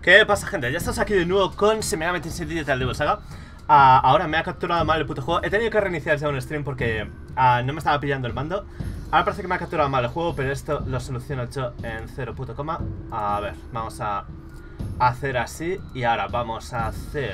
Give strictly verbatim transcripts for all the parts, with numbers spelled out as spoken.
¿Qué pasa, gente? Ya estamos aquí de nuevo con Shin Megami Tensei Digital Devil Saga. uh, Ahora me ha capturado mal el puto juego. He tenido que reiniciar ya un stream porque uh, no me estaba pillando el mando. Ahora parece que me ha capturado mal el juego, pero esto lo soluciono yo en cero puto coma. A ver, vamos a hacer así. Y ahora vamos a hacer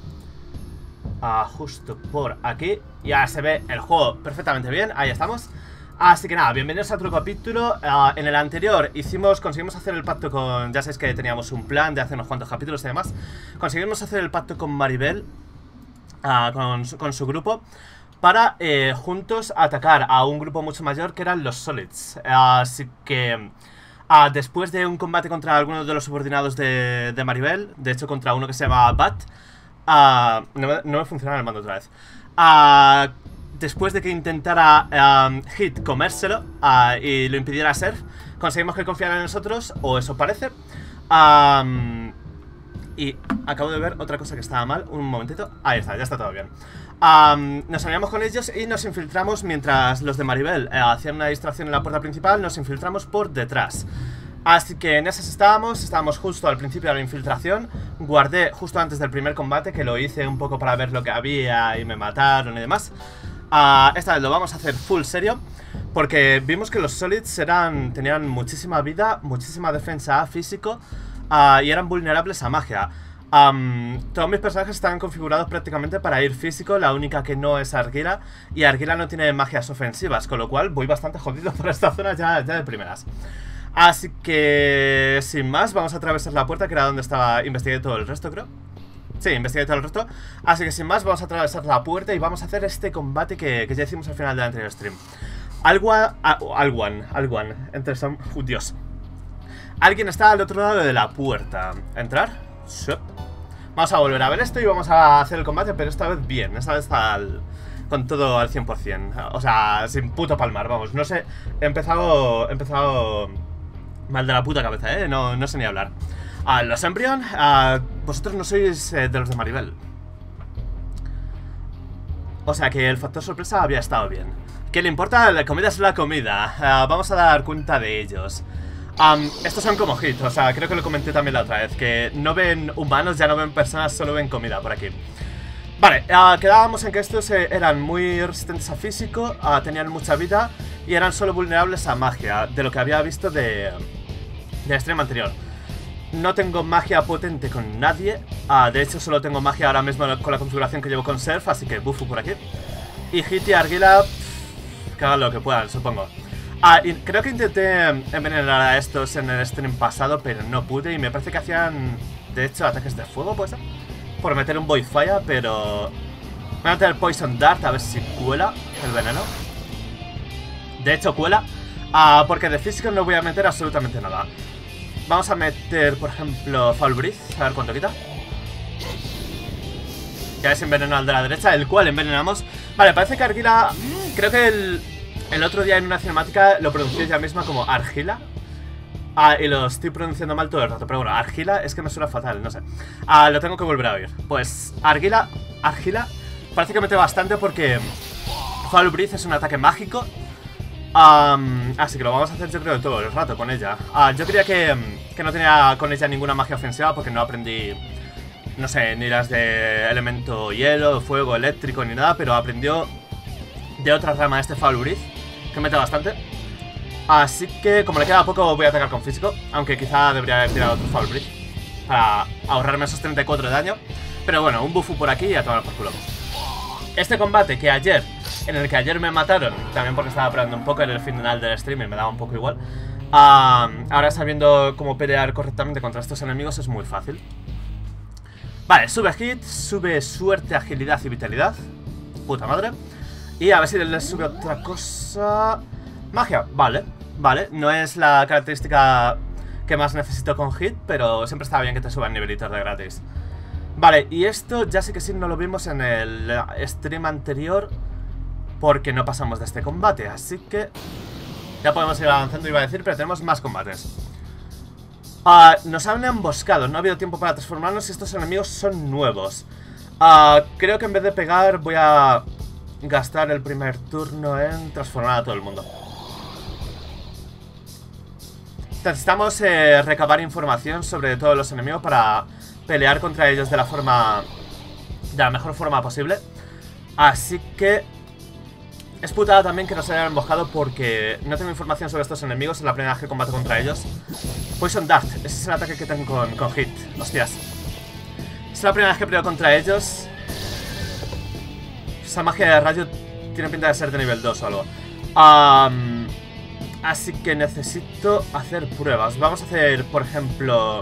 uh, justo por aquí. Y ahora se ve el juego perfectamente bien. Ahí estamos. Así que nada, bienvenidos a otro capítulo. uh, En el anterior hicimos, conseguimos hacer el pacto con... Ya sabéis que teníamos un plan de hacer unos cuantos capítulos y demás. Conseguimos hacer el pacto con Maribel, uh, con, con su grupo, para eh, juntos atacar a un grupo mucho mayor que eran los Solids. uh, Así que uh, después de un combate contra algunos de los subordinados de, de Maribel, de hecho contra uno que se llama Bat, uh, no, me, no me funciona el mando otra vez. uh, Después de que intentara um, Hit comérselo uh, y lo impidiera ser, conseguimos que confiara en nosotros, o eso parece. um, Y acabo de ver otra cosa que estaba mal. Un momentito, ahí está, ya está todo bien. um, Nos aliamos con ellos y nos infiltramos mientras los de Maribel eh, hacían una distracción en la puerta principal. Nos infiltramos por detrás. Así que en esas estábamos, estábamos justo al principio de la infiltración. Guardé justo antes del primer combate, que lo hice un poco para ver lo que había y me mataron y demás. Uh, esta vez lo vamos a hacer full serio, porque vimos que los Solids eran, tenían muchísima vida, muchísima defensa físico, uh, y eran vulnerables a magia. um, Todos mis personajes están configurados prácticamente para ir físico. La única que no es Argila, y Argila no tiene magias ofensivas, con lo cual voy bastante jodido por esta zona ya, ya de primeras. Así que sin más, vamos a atravesar la puerta, que era donde estaba. Investigué todo el resto, creo. Sí, investigué todo el resto. Así que sin más, vamos a atravesar la puerta y vamos a hacer este combate que, que ya hicimos al final del anterior stream. Alguan, Alguan, Alguan, entre son... Uh, Dios. Alguien está al otro lado de la puerta. ¿Entrar? Sí. Vamos a volver a ver esto y vamos a hacer el combate, pero esta vez bien. Esta vez al... con todo al cien por cien. O sea, sin puto palmar, vamos. No sé, he empezado... He empezado... mal de la puta cabeza, ¿eh? No, no sé ni hablar. A uh, los Embryon, uh, vosotros no sois eh, de los de Maribel. O sea que el factor sorpresa había estado bien. ¿Qué le importa? La comida es la comida. uh, Vamos a dar cuenta de ellos. um, Estos son como Hit, o sea, creo que lo comenté también la otra vez, que no ven humanos, ya no ven personas, solo ven comida por aquí. Vale, uh, quedábamos en que estos eh, eran muy resistentes a físico, uh, tenían mucha vida y eran solo vulnerables a magia, de lo que había visto de del stream anterior. No tengo magia potente con nadie. uh, De hecho solo tengo magia ahora mismo con la configuración que llevo con Surf, así que bufu por aquí. Y Hit y Argila, pff, que hagan lo que puedan, supongo. Ah, y creo que intenté envenenar a estos en el stream pasado, pero no pude. Y me parece que hacían, de hecho, ataques de fuego, ¿puede ser? Por meter un Void Fire, pero... voy a meter el Poison Dart a ver si cuela el veneno. De hecho cuela, uh, porque de físico no voy a meter absolutamente nada. Vamos a meter, por ejemplo, Foul Breath, a ver cuánto quita. Ya es envenenado al de la derecha, el cual envenenamos. Vale, parece que Argila... Creo que el, el otro día en una cinemática lo pronuncié ya misma como Argila. Ah, y lo estoy pronunciando mal todo el rato, pero bueno, Argila es que me suena fatal, no sé. Ah, lo tengo que volver a oír. Pues Argila, Argila, parece que mete bastante porque Foul Breath es un ataque mágico. Um, así que lo vamos a hacer yo creo todo el rato con ella. uh, Yo creía que, que no tenía con ella ninguna magia ofensiva porque no aprendí, no sé, ni las de elemento hielo, fuego, eléctrico ni nada. Pero aprendió de otra rama este Foul Breath, que mete bastante. Así que como le queda poco voy a atacar con físico, aunque quizá debería haber tirado otro Foul Breath para ahorrarme esos treinta y cuatro de daño. Pero bueno, un bufu por aquí y a tomar por culo. Este combate que ayer, en el que ayer me mataron, también porque estaba probando un poco en el final del stream y me daba un poco igual. uh, Ahora sabiendo cómo pelear correctamente contra estos enemigos es muy fácil. Vale, sube hit, sube suerte, agilidad y vitalidad. Puta madre. Y a ver si le sube otra cosa. Magia, vale, vale. No es la característica que más necesito con hit, pero siempre está bien que te suban nivelitos de gratis. Vale, y esto ya sé que sí no lo vimos en el stream anterior, porque no pasamos de este combate, así que ya podemos ir avanzando, iba a decir, pero tenemos más combates. uh, Nos han emboscado, no ha habido tiempo para transformarnos y estos enemigos son nuevos. uh, Creo que en vez de pegar voy a gastar el primer turno en transformar a todo el mundo. necesitamos eh, recabar información sobre todos los enemigos para pelear contra ellos de la forma... de la mejor forma posible. Así que... es putada también que nos hayan emboscado porque no tengo información sobre estos enemigos. Es la primera vez que combato contra ellos. Poison Dart, ese es el ataque que tengo con, con Hit. Hostias. Es la primera vez que peleo contra ellos. Esa magia de rayo tiene pinta de ser de nivel dos o algo. Um, así que necesito hacer pruebas. Vamos a hacer, por ejemplo...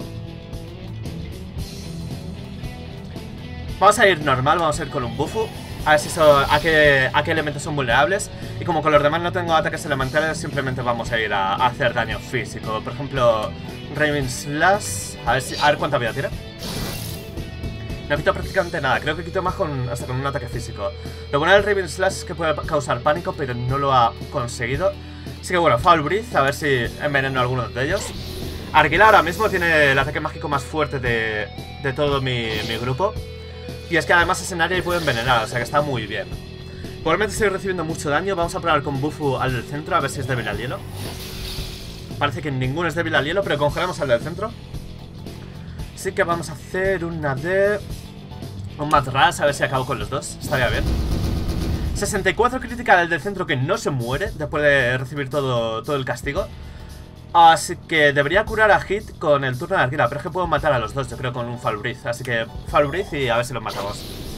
vamos a ir normal, vamos a ir con un Bufu. A ver si son, a, qué, a qué elementos son vulnerables. Y como con los demás no tengo ataques elementales, simplemente vamos a ir a, a hacer daño físico. Por ejemplo, Raven Slash. A ver, si, a ver cuánta vida tira. No quito prácticamente nada, creo que quito más con, hasta con un ataque físico. Lo bueno del Raven Slash es que puede causar pánico, pero no lo ha conseguido. Así que bueno, Foul Breath, a ver si enveneno a alguno de ellos. Argila ahora mismo tiene el ataque mágico más fuerte de, de todo mi, mi grupo. Y es que además es en área y puede envenenar, o sea que está muy bien. Probablemente estoy recibiendo mucho daño. Vamos a probar con Bufu al del centro, a ver si es débil al hielo. Parece que ninguno es débil al hielo, pero congelamos al del centro. Así que vamos a hacer una de... un Matraz, a ver si acabo con los dos. Estaría bien. sesenta y cuatro crítica del del centro, que no se muere después de recibir todo, todo el castigo. Así que debería curar a Hit con el turno de Argila, pero es que puedo matar a los dos, yo creo, con un Foul Breath. Así que Foul Breath y a ver si los matamos.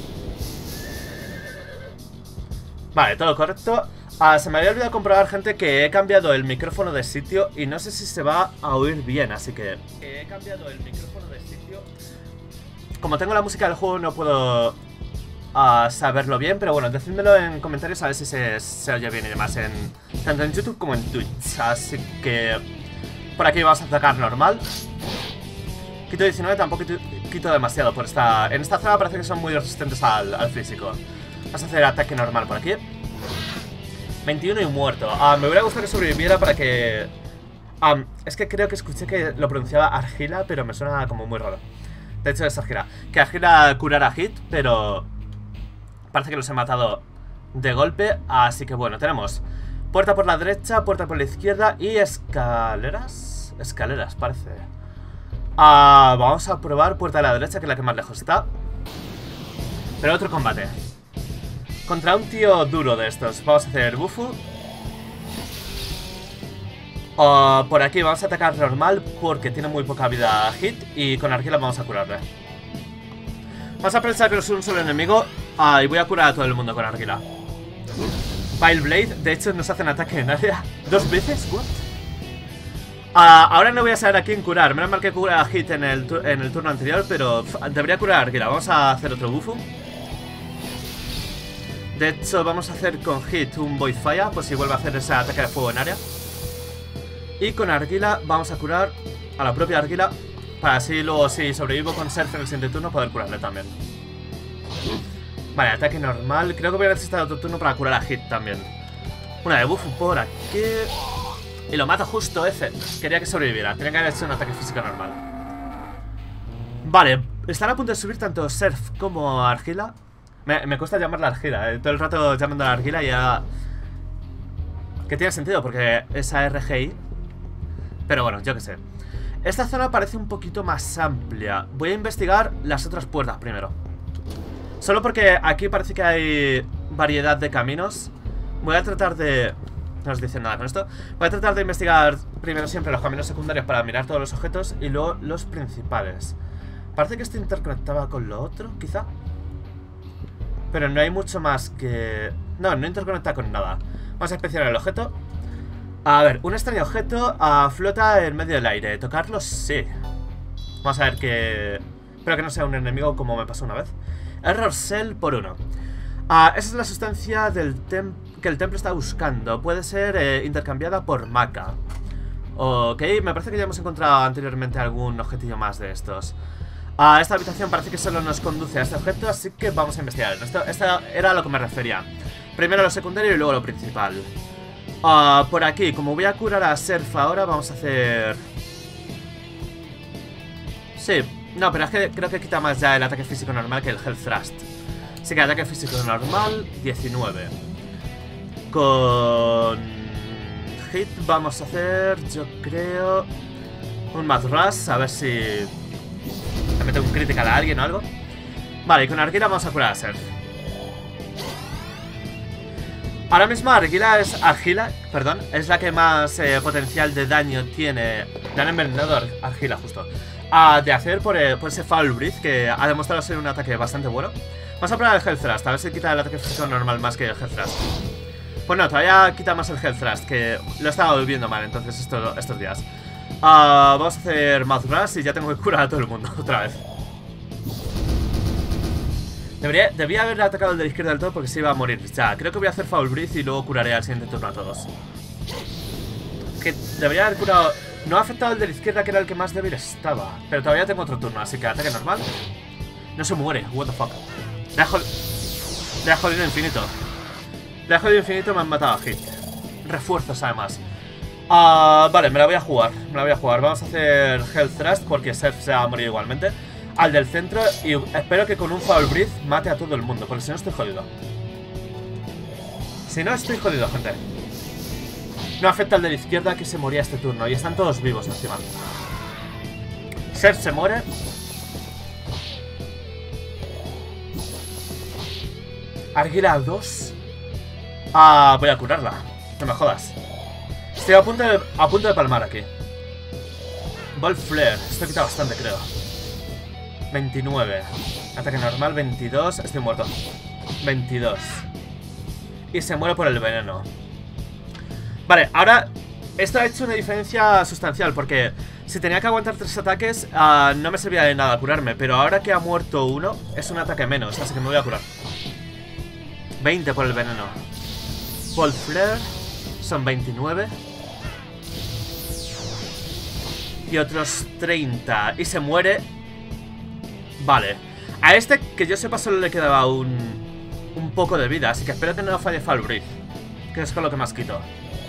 Vale, todo correcto. Ah, se me había olvidado comprobar, gente, que he cambiado el micrófono de sitio y no sé si se va a oír bien, así que... he cambiado el micrófono de sitio. Como tengo la música del juego no puedo uh, saberlo bien, pero bueno, decídmelo en comentarios a ver si se, se oye bien y demás, en, tanto en YouTube como en Twitch. Así que... por aquí vamos a atacar normal. Quito diecinueve, tampoco quito demasiado por esta... en esta zona parece que son muy resistentes al, al físico. Vamos a hacer ataque normal por aquí. veintiuno y muerto. Uh, me hubiera gustado que sobreviviera para que... Um, es que creo que escuché que lo pronunciaba Argila, pero me suena como muy raro. De hecho es Argila. Que Argila curara Hit, pero... parece que los he matado de golpe. Así que bueno, tenemos puerta por la derecha, puerta por la izquierda y escaleras. Escaleras, parece. Uh, vamos a probar puerta de la derecha, que es la que más lejos está. Pero otro combate contra un tío duro de estos. Vamos a hacer Bufu. Uh, por aquí vamos a atacar normal porque tiene muy poca vida Hit. Y con Argila vamos a curarle. Vamos a pensar que es un solo enemigo. uh, Y voy a curar a todo el mundo con Argila. Vile Blade, de hecho nos hacen ataque en área dos veces. ¿What? Uh, ahora no voy a saber a quién curar. Menos mal que cura a Hit en el, en el turno anterior, pero debería curar a Argila. Vamos a hacer otro Bufu. De hecho vamos a hacer con Hit un Void Fire, por si vuelve a hacer ese ataque de fuego en área. Y con Argila vamos a curar a la propia Argila, para así luego, si sobrevivo con Surf en el siguiente turno, poder curarle también. Vale, ataque normal. Creo que voy a necesitar otro turno para curar a Hit también. Una de Bufu por aquí. Y lo mata justo ese. Quería que sobreviviera. Tenía que haber hecho un ataque físico normal. Vale, están a punto de subir tanto Surf como Argila. Me, me cuesta llamarla Argila, eh. Todo el rato llamando a la Argila y ya... que tiene sentido porque es A R G I. Pero bueno, yo qué sé. Esta zona parece un poquito más amplia. Voy a investigar las otras puertas primero. Solo porque aquí parece que hay variedad de caminos. Voy a tratar de... no os dice nada con esto. Voy a tratar de investigar primero siempre los caminos secundarios para mirar todos los objetos y luego los principales. Parece que este interconectaba con lo otro, quizá. Pero no hay mucho más que... no, no interconecta con nada. Vamos a inspeccionar el objeto. A ver, un extraño objeto uh, flota en medio del aire. ¿Tocarlo? Sí. Vamos a ver que... espero que no sea un enemigo como me pasó una vez. Error Cell por uno. Uh, esa es la sustancia del tem que el templo está buscando. Puede ser eh, intercambiada por maca. Ok, me parece que ya hemos encontrado anteriormente algún objetillo más de estos. Uh, esta habitación parece que solo nos conduce a este objeto, así que vamos a investigar. Esto, esto era a lo que me refería. Primero lo secundario y luego lo principal. Uh, por aquí, como voy a curar a Surf ahora, vamos a hacer... sí, no, pero es que creo que quita más ya el ataque físico normal que el Health Thrust. Así que ataque físico normal, diecinueve. Con... Hit vamos a hacer, yo creo... Un Mad Rush, a ver si le mete un critical a alguien o algo. Vale, y con Argila vamos a curar a Serf. Ahora mismo Argila es Argila, perdón, es la que más eh, potencial de daño tiene. Daño envenenado, Argila justo. Uh, de hacer por, eh, por ese Foul Breath, que ha demostrado ser un ataque bastante bueno. Vamos a probar el Health Thrust, a ver si quita el ataque físico normal más que el Health Thrust. Pues no, todavía quita más el Health Thrust, que lo he estado viviendo mal entonces esto, estos días. uh, Vamos a hacer Mouth Rush y ya tengo que curar a todo el mundo otra vez. Debería, debía haber atacado el de la izquierda del todo porque se iba a morir. Ya, creo que voy a hacer Foul Breath y luego curaré al siguiente turno a todos. Que debería haber curado. No ha afectado el de la izquierda, que era el que más débil estaba. Pero todavía tengo otro turno, así que ataque normal. No se muere, what the fuck. Le ha, jod... Le ha jodido infinito. Le ha jodido infinito, me han matado a hit. Refuerzos además. uh, Vale, me la voy a jugar. Me la voy a jugar, vamos a hacer Health Thrust porque Seth se va a morir igualmente. Al del centro y espero que con un Foul Breath mate a todo el mundo, porque si no estoy jodido. Si no estoy jodido, gente. No afecta al de la izquierda, que se moría este turno. Y están todos vivos encima. Seth se muere. Argila dos. Ah, voy a curarla. No me jodas. Estoy a punto de, a punto de palmar aquí. Ball Flare. Esto quita bastante, creo. veintinueve. Ataque normal, veintidós. Estoy muerto. veintidós. Y se muere por el veneno. Vale, ahora esto ha hecho una diferencia sustancial, porque si tenía que aguantar tres ataques, uh, no me servía de nada curarme. Pero ahora que ha muerto uno, es un ataque menos, así que me voy a curar. veinte por el veneno. Ball Flare son veintinueve. Y otros treinta. Y se muere. Vale. A este, que yo sepa, solo le quedaba un, un poco de vida, así que espero que no falle Foul Breath, que es con lo que más quito.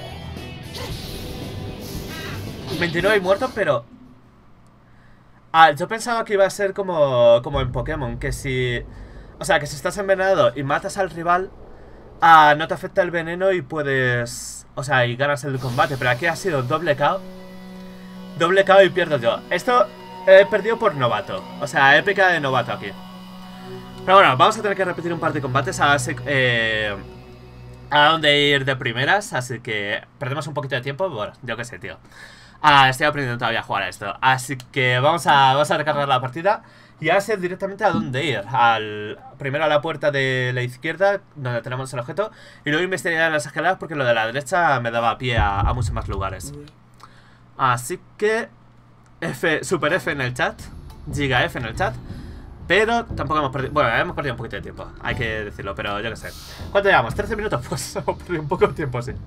veintinueve y muerto, pero... Ah, yo pensaba que iba a ser como, como en Pokémon, que si... O sea, que si estás envenenado y matas al rival, ah, no te afecta el veneno y puedes... O sea, y ganas el combate, pero aquí ha sido doble K O. Doble K O y pierdo yo. Esto he perdido por novato, o sea, épica de novato aquí. Pero bueno, vamos a tener que repetir un par de combates a, eh, a dónde ir de primeras, así que perdemos un poquito de tiempo. Bueno, yo qué sé, tío. Ah, estoy aprendiendo todavía a jugar a esto. Así que vamos a, vamos a recargar la partida y a sé directamente a dónde ir. Al, primero a la puerta de la izquierda, donde tenemos el objeto, y luego investigar las escaleras porque lo de la derecha me daba pie a, a muchos más lugares. Así que F, Super F en el chat, Giga F en el chat. Pero tampoco hemos perdido... Bueno, hemos perdido un poquito de tiempo, hay que decirlo, pero yo qué sé. ¿Cuánto llevamos? ¿trece minutos? Pues hemos perdido un poco de tiempo, sí.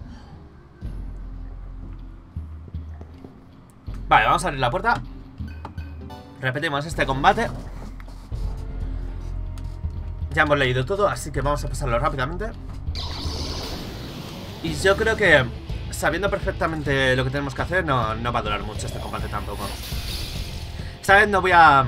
Vale, vamos a abrir la puerta. Repetimos este combate. Ya hemos leído todo, así que vamos a pasarlo rápidamente. Y yo creo que, sabiendo perfectamente lo que tenemos que hacer, no, no va a durar mucho este combate tampoco. Esta vez no voy a...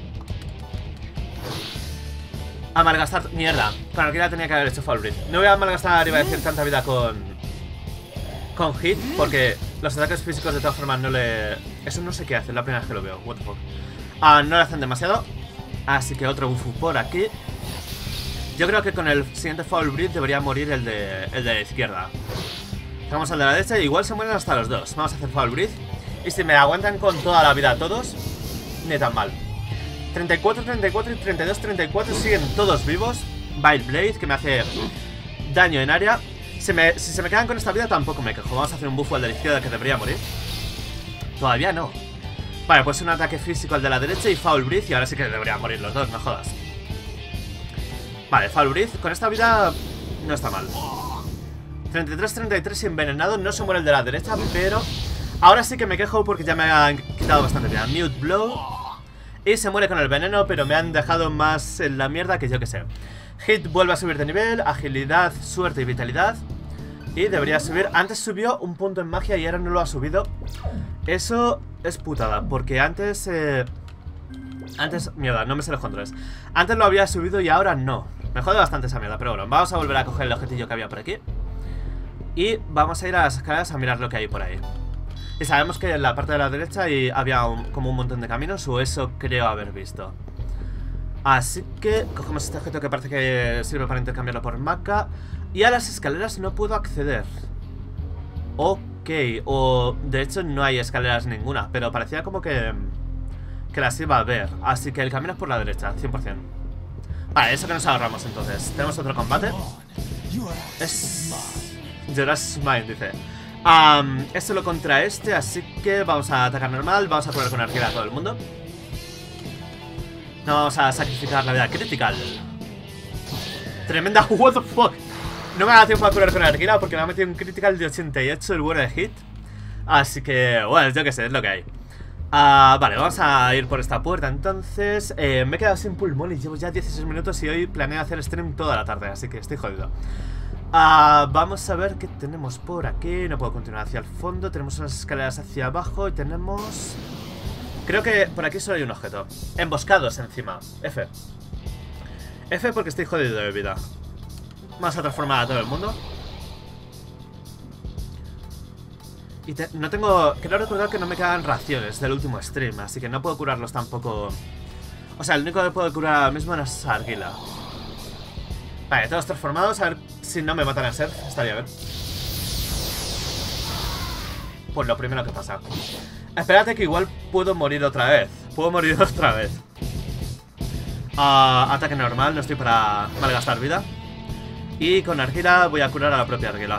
A malgastar... Mierda, con Argila tenía que haber hecho Foul Breath. No voy a malgastar, iba a decir, tanta vida con... Con hit, porque los ataques físicos de todas formas no le... Eso no sé qué hace, es la primera vez que lo veo. What the fuck. Ah, no le hacen demasiado. Así que otro buff por aquí. Yo creo que con el siguiente Foul Breath debería morir el de, el de la izquierda. Vamos al de la derecha, igual se mueren hasta los dos. Vamos a hacer Foul Breath. Y si me aguantan con toda la vida todos, ni tan mal. treinta y cuatro, treinta y cuatro y treinta y dos, treinta y cuatro siguen todos vivos. Bile Blade, que me hace daño en área. Si, me, si se me quedan con esta vida tampoco me quejo. Vamos a hacer un buff al de la izquierda que debería morir. Todavía no. Vale, pues un ataque físico al de la derecha y Foul Breath. Y ahora sí que deberían morir los dos, no jodas. Vale, Foul Breath. Con esta vida no está mal. treinta y tres, treinta y tres envenenado. No se muere el de la derecha, pero ahora sí que me quejo porque ya me han quitado bastante vida. Mute Blow. Y se muere con el veneno, pero me han dejado más en la mierda que yo que sé. Hit vuelve a subir de nivel, agilidad, suerte y vitalidad. Y debería subir, antes subió un punto en magia y ahora no lo ha subido. Eso es putada, porque antes... Eh... Antes, mierda, no me sé los controles. Antes lo había subido y ahora no. Me jode bastante esa mierda, pero bueno, vamos a volver a coger el objetillo que había por aquí. Y vamos a ir a las escaleras a mirar lo que hay por ahí. Y sabemos que en la parte de la derecha y había un, como un montón de caminos, o eso creo haber visto. Así que cogemos este objeto que parece que sirve para intercambiarlo por maca. Y a las escaleras no puedo acceder. Ok, o de hecho no hay escaleras ninguna, pero parecía como que que las iba a ver. Así que el camino es por la derecha, cien por cien. Vale, eso que nos ahorramos entonces. Tenemos otro combate. Es... Joras mine, dice. Um, es solo contra este, así que vamos a atacar normal. Vamos a curar con arquera a todo el mundo. No vamos a sacrificar la vida critical. Tremenda, what the fuck. No me da tiempo a curar con arquera porque me ha metido un critical de ochenta y ocho el bueno de hit. Así que, bueno, yo que sé, es lo que hay. Uh, vale, vamos a ir por esta puerta entonces. eh, Me he quedado sin pulmón y llevo ya dieciséis minutos y hoy planeo hacer stream toda la tarde, así que estoy jodido. uh, Vamos a ver qué tenemos por aquí. No puedo continuar hacia el fondo. Tenemos unas escaleras hacia abajo y tenemos... Creo que por aquí solo hay un objeto. Emboscados encima. F. F porque estoy jodido de vida. Vamos a transformar a todo el mundo. Y te, no tengo... Quiero recordar que no me quedan raciones del último stream, así que no puedo curarlos tampoco. O sea, el único que puedo curar ahora mismo es Argila. Vale, todos transformados. A ver si no me matan a Ser. Estaría bien. Pues lo primero que pasa. Espérate que igual puedo morir otra vez. Puedo morir otra vez. uh, Ataque normal, no estoy para malgastar vida. Y con Argila voy a curar a la propia Argila.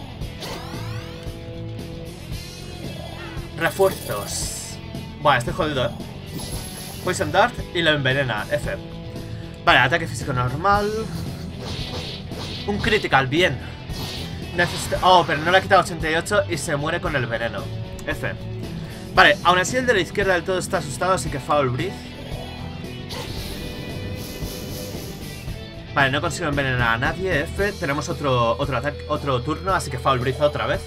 Refuerzos. Bueno, estoy jodido, eh. Poison Dart y lo envenena, F. Vale, ataque físico normal. Un critical, bien. Necesito... Oh, pero no le ha quitado ochenta y ocho y se muere con el veneno, F. Vale, aún así el de la izquierda del todo está asustado, así que Foul Breath. Vale, no consigo envenenar a nadie, F. Tenemos otro, otro ataque, otro turno, así que Foul Breath otra vez.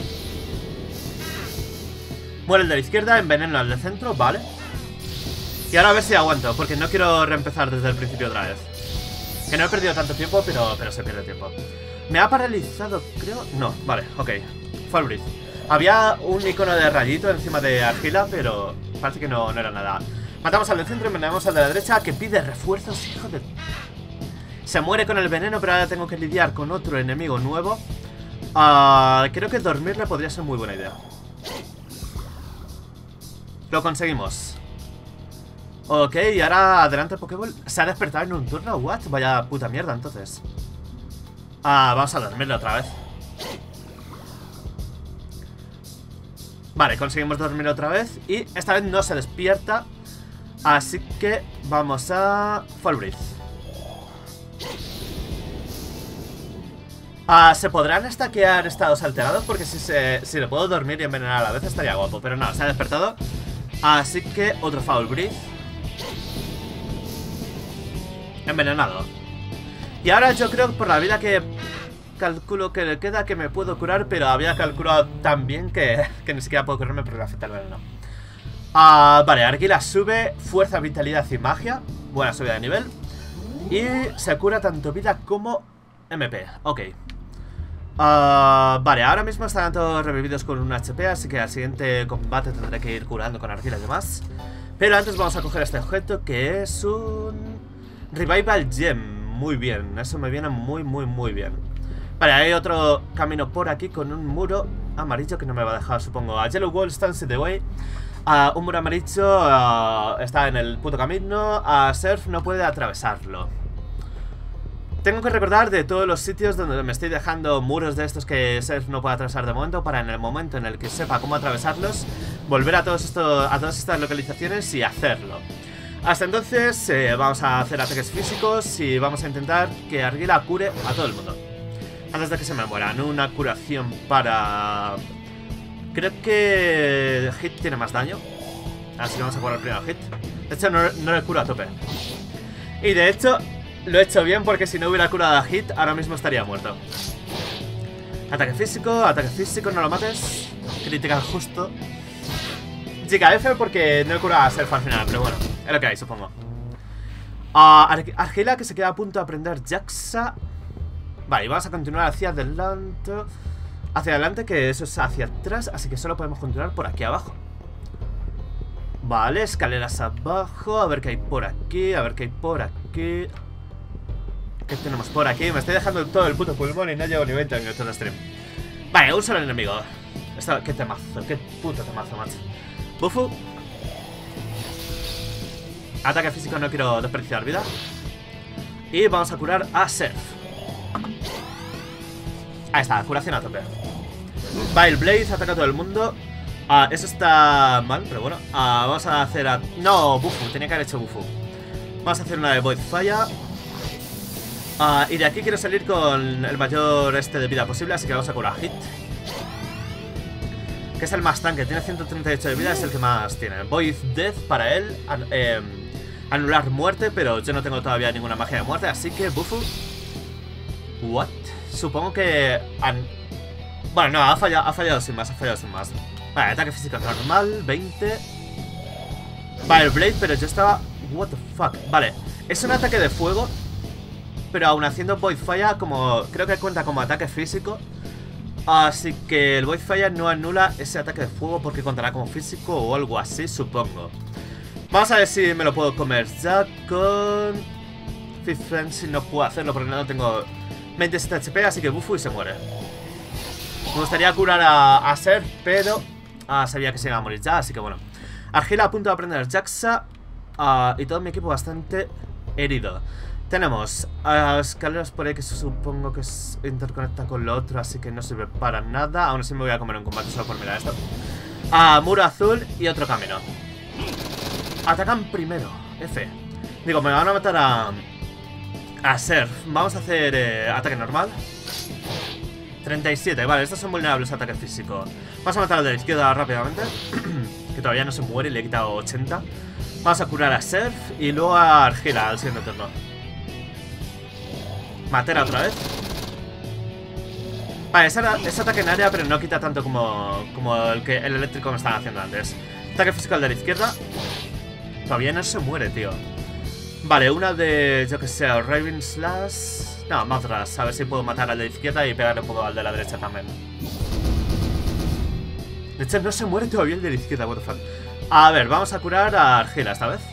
Muere el de la izquierda, enveneno al del centro, vale. Y ahora a ver si aguanto, porque no quiero reempezar desde el principio otra vez. Que no he perdido tanto tiempo, pero, pero se pierde tiempo. Me ha paralizado, creo... No, vale, ok. Fall Breath. Había un icono de rayito encima de Argila, pero parece que no, no era nada. Matamos al del centro, envenenamos al de la derecha, que pide refuerzos, hijo de... Se muere con el veneno, pero ahora tengo que lidiar con otro enemigo nuevo. uh, Creo que dormirle podría ser muy buena idea. Lo conseguimos. Ok, y ahora adelante Pokéball. ¿Se ha despertado en un turno? ¿What? Vaya puta mierda, entonces. Ah, vamos a dormirle otra vez. Vale, conseguimos dormir otra vez. Y esta vez no se despierta. Así que vamos a... Fall Breath. Ah, ¿se podrán stackear estados alterados? Porque si, se, si le puedo dormir y envenenar a la vez estaría guapo. Pero no, se ha despertado. Así que otro Foul Breath. Envenenado. Y ahora yo creo que por la vida que calculo que le queda, que me puedo curar. Pero había calculado tan bien que, que ni siquiera puedo curarme porque le afecta el veneno. uh, Vale, Argila sube fuerza, vitalidad y magia. Buena subida de nivel. Y se cura tanto vida como M P. Ok. Uh, vale, ahora mismo están todos revividos con un H P, así que al siguiente combate tendré que ir curando con Argila y demás. Pero antes vamos a coger este objeto, que es un... Revival Gem. Muy bien, eso me viene muy, muy, muy bien. Vale, hay otro camino por aquí con un muro amarillo que no me va a dejar, supongo. A Yellow Wall stands in the way. uh, Un muro amarillo uh, está en el puto camino. A uh, Surf no puede atravesarlo. Tengo que recordar de todos los sitios donde me estoy dejando muros de estos que Surf no puede atravesar de momento, para en el momento en el que sepa cómo atravesarlos, volver a, todos esto, a todas estas localizaciones y hacerlo. Hasta entonces eh, vamos a hacer ataques físicos y vamos a intentar que Argila cure a todo el mundo antes de que se me mueran. Una curación para... Creo que Hit tiene más daño, así que vamos a curar primero Hit. De hecho no, no le curo a tope. Y de hecho... Lo he hecho bien porque si no hubiera curado a Hit, ahora mismo estaría muerto. Ataque físico, ataque físico, no lo mates. Critical justo. Chica F porque no he curado a Surf al final, pero bueno, es lo que hay, supongo. uh, Ar Argila que se queda a punto de aprender Jaxa. Vale, y vamos a continuar hacia adelante. hacia adelante, que eso es hacia atrás. Así que solo podemos continuar por aquí abajo. Vale, escaleras abajo. A ver qué hay por aquí, a ver qué hay por aquí. ¿Qué tenemos por aquí? Me estoy dejando todo el puto pulmón y no llevo ni veinte minutos de stream. Vale, un solo enemigo. Esto, qué temazo, qué puto temazo, macho. Bufu. Ataque físico, no quiero desperdiciar vida. Y vamos a curar a Surf. Ahí está, curación a tope. Vile Blaze, ataca a todo el mundo. Ah, eso está mal, pero bueno. Ah, vamos a hacer a... No, Bufu, tenía que haber hecho Bufu. Vamos a hacer una de Void Fire. Ah, y de aquí quiero salir con el mayor este de vida posible, así que vamos a curar Hit. Que es el más tanque, tiene ciento treinta y ocho de vida, es el que más tiene. Void Death para él, an eh, anular muerte, pero yo no tengo todavía ninguna magia de muerte, así que Bufu. What? Supongo que... An bueno, no, ha fallado, ha fallado sin más, ha fallado sin más. Vale, ataque físico normal, veinte. Vale, Blade, pero yo estaba... What the fuck, vale. Es un ataque de fuego, pero aún haciendo Void Fire, como creo que cuenta como ataque físico. Así que el Void Fire no anula ese ataque de fuego porque contará como físico o algo así, supongo. Vamos a ver si me lo puedo comer ya con... Fifth Frenzy no puedo hacerlo porque no tengo veintisiete H P, así que Bufu y se muere. Me gustaría curar a, a Ser, pero ah, sabía que se iba a morir ya, así que bueno. Argila a punto de aprender Jaxa. Uh, y todo mi equipo bastante herido. Tenemos uh, escaleras por ahí que supongo que se interconecta con lo otro, así que no sirve para nada. Aún así me voy a comer un combate solo por mirar esto. Uh, muro azul y otro camino. Atacan primero, F. Digo, me van a matar a... A Surf. Vamos a hacer eh, ataque normal. treinta y siete, vale, estos son vulnerables a ataque físico. Vamos a matar al de la izquierda rápidamente. Que todavía no se muere y le he quitado ochenta. Vamos a curar a Surf y luego a Argila al siguiente turno. Matera otra vez. Vale, es, es ataque en área, pero no quita tanto como, como el, que, el eléctrico me estaban haciendo antes. Ataque físico al de la izquierda. Todavía no se muere, tío. Vale, una de, yo que sé, Raven Slash. No, Mothras, a ver si puedo matar al de la izquierda y pegarle un poco al de la derecha también. De hecho, no se muere todavía el de la izquierda, what the fuck. A ver, vamos a curar a Argila esta vez.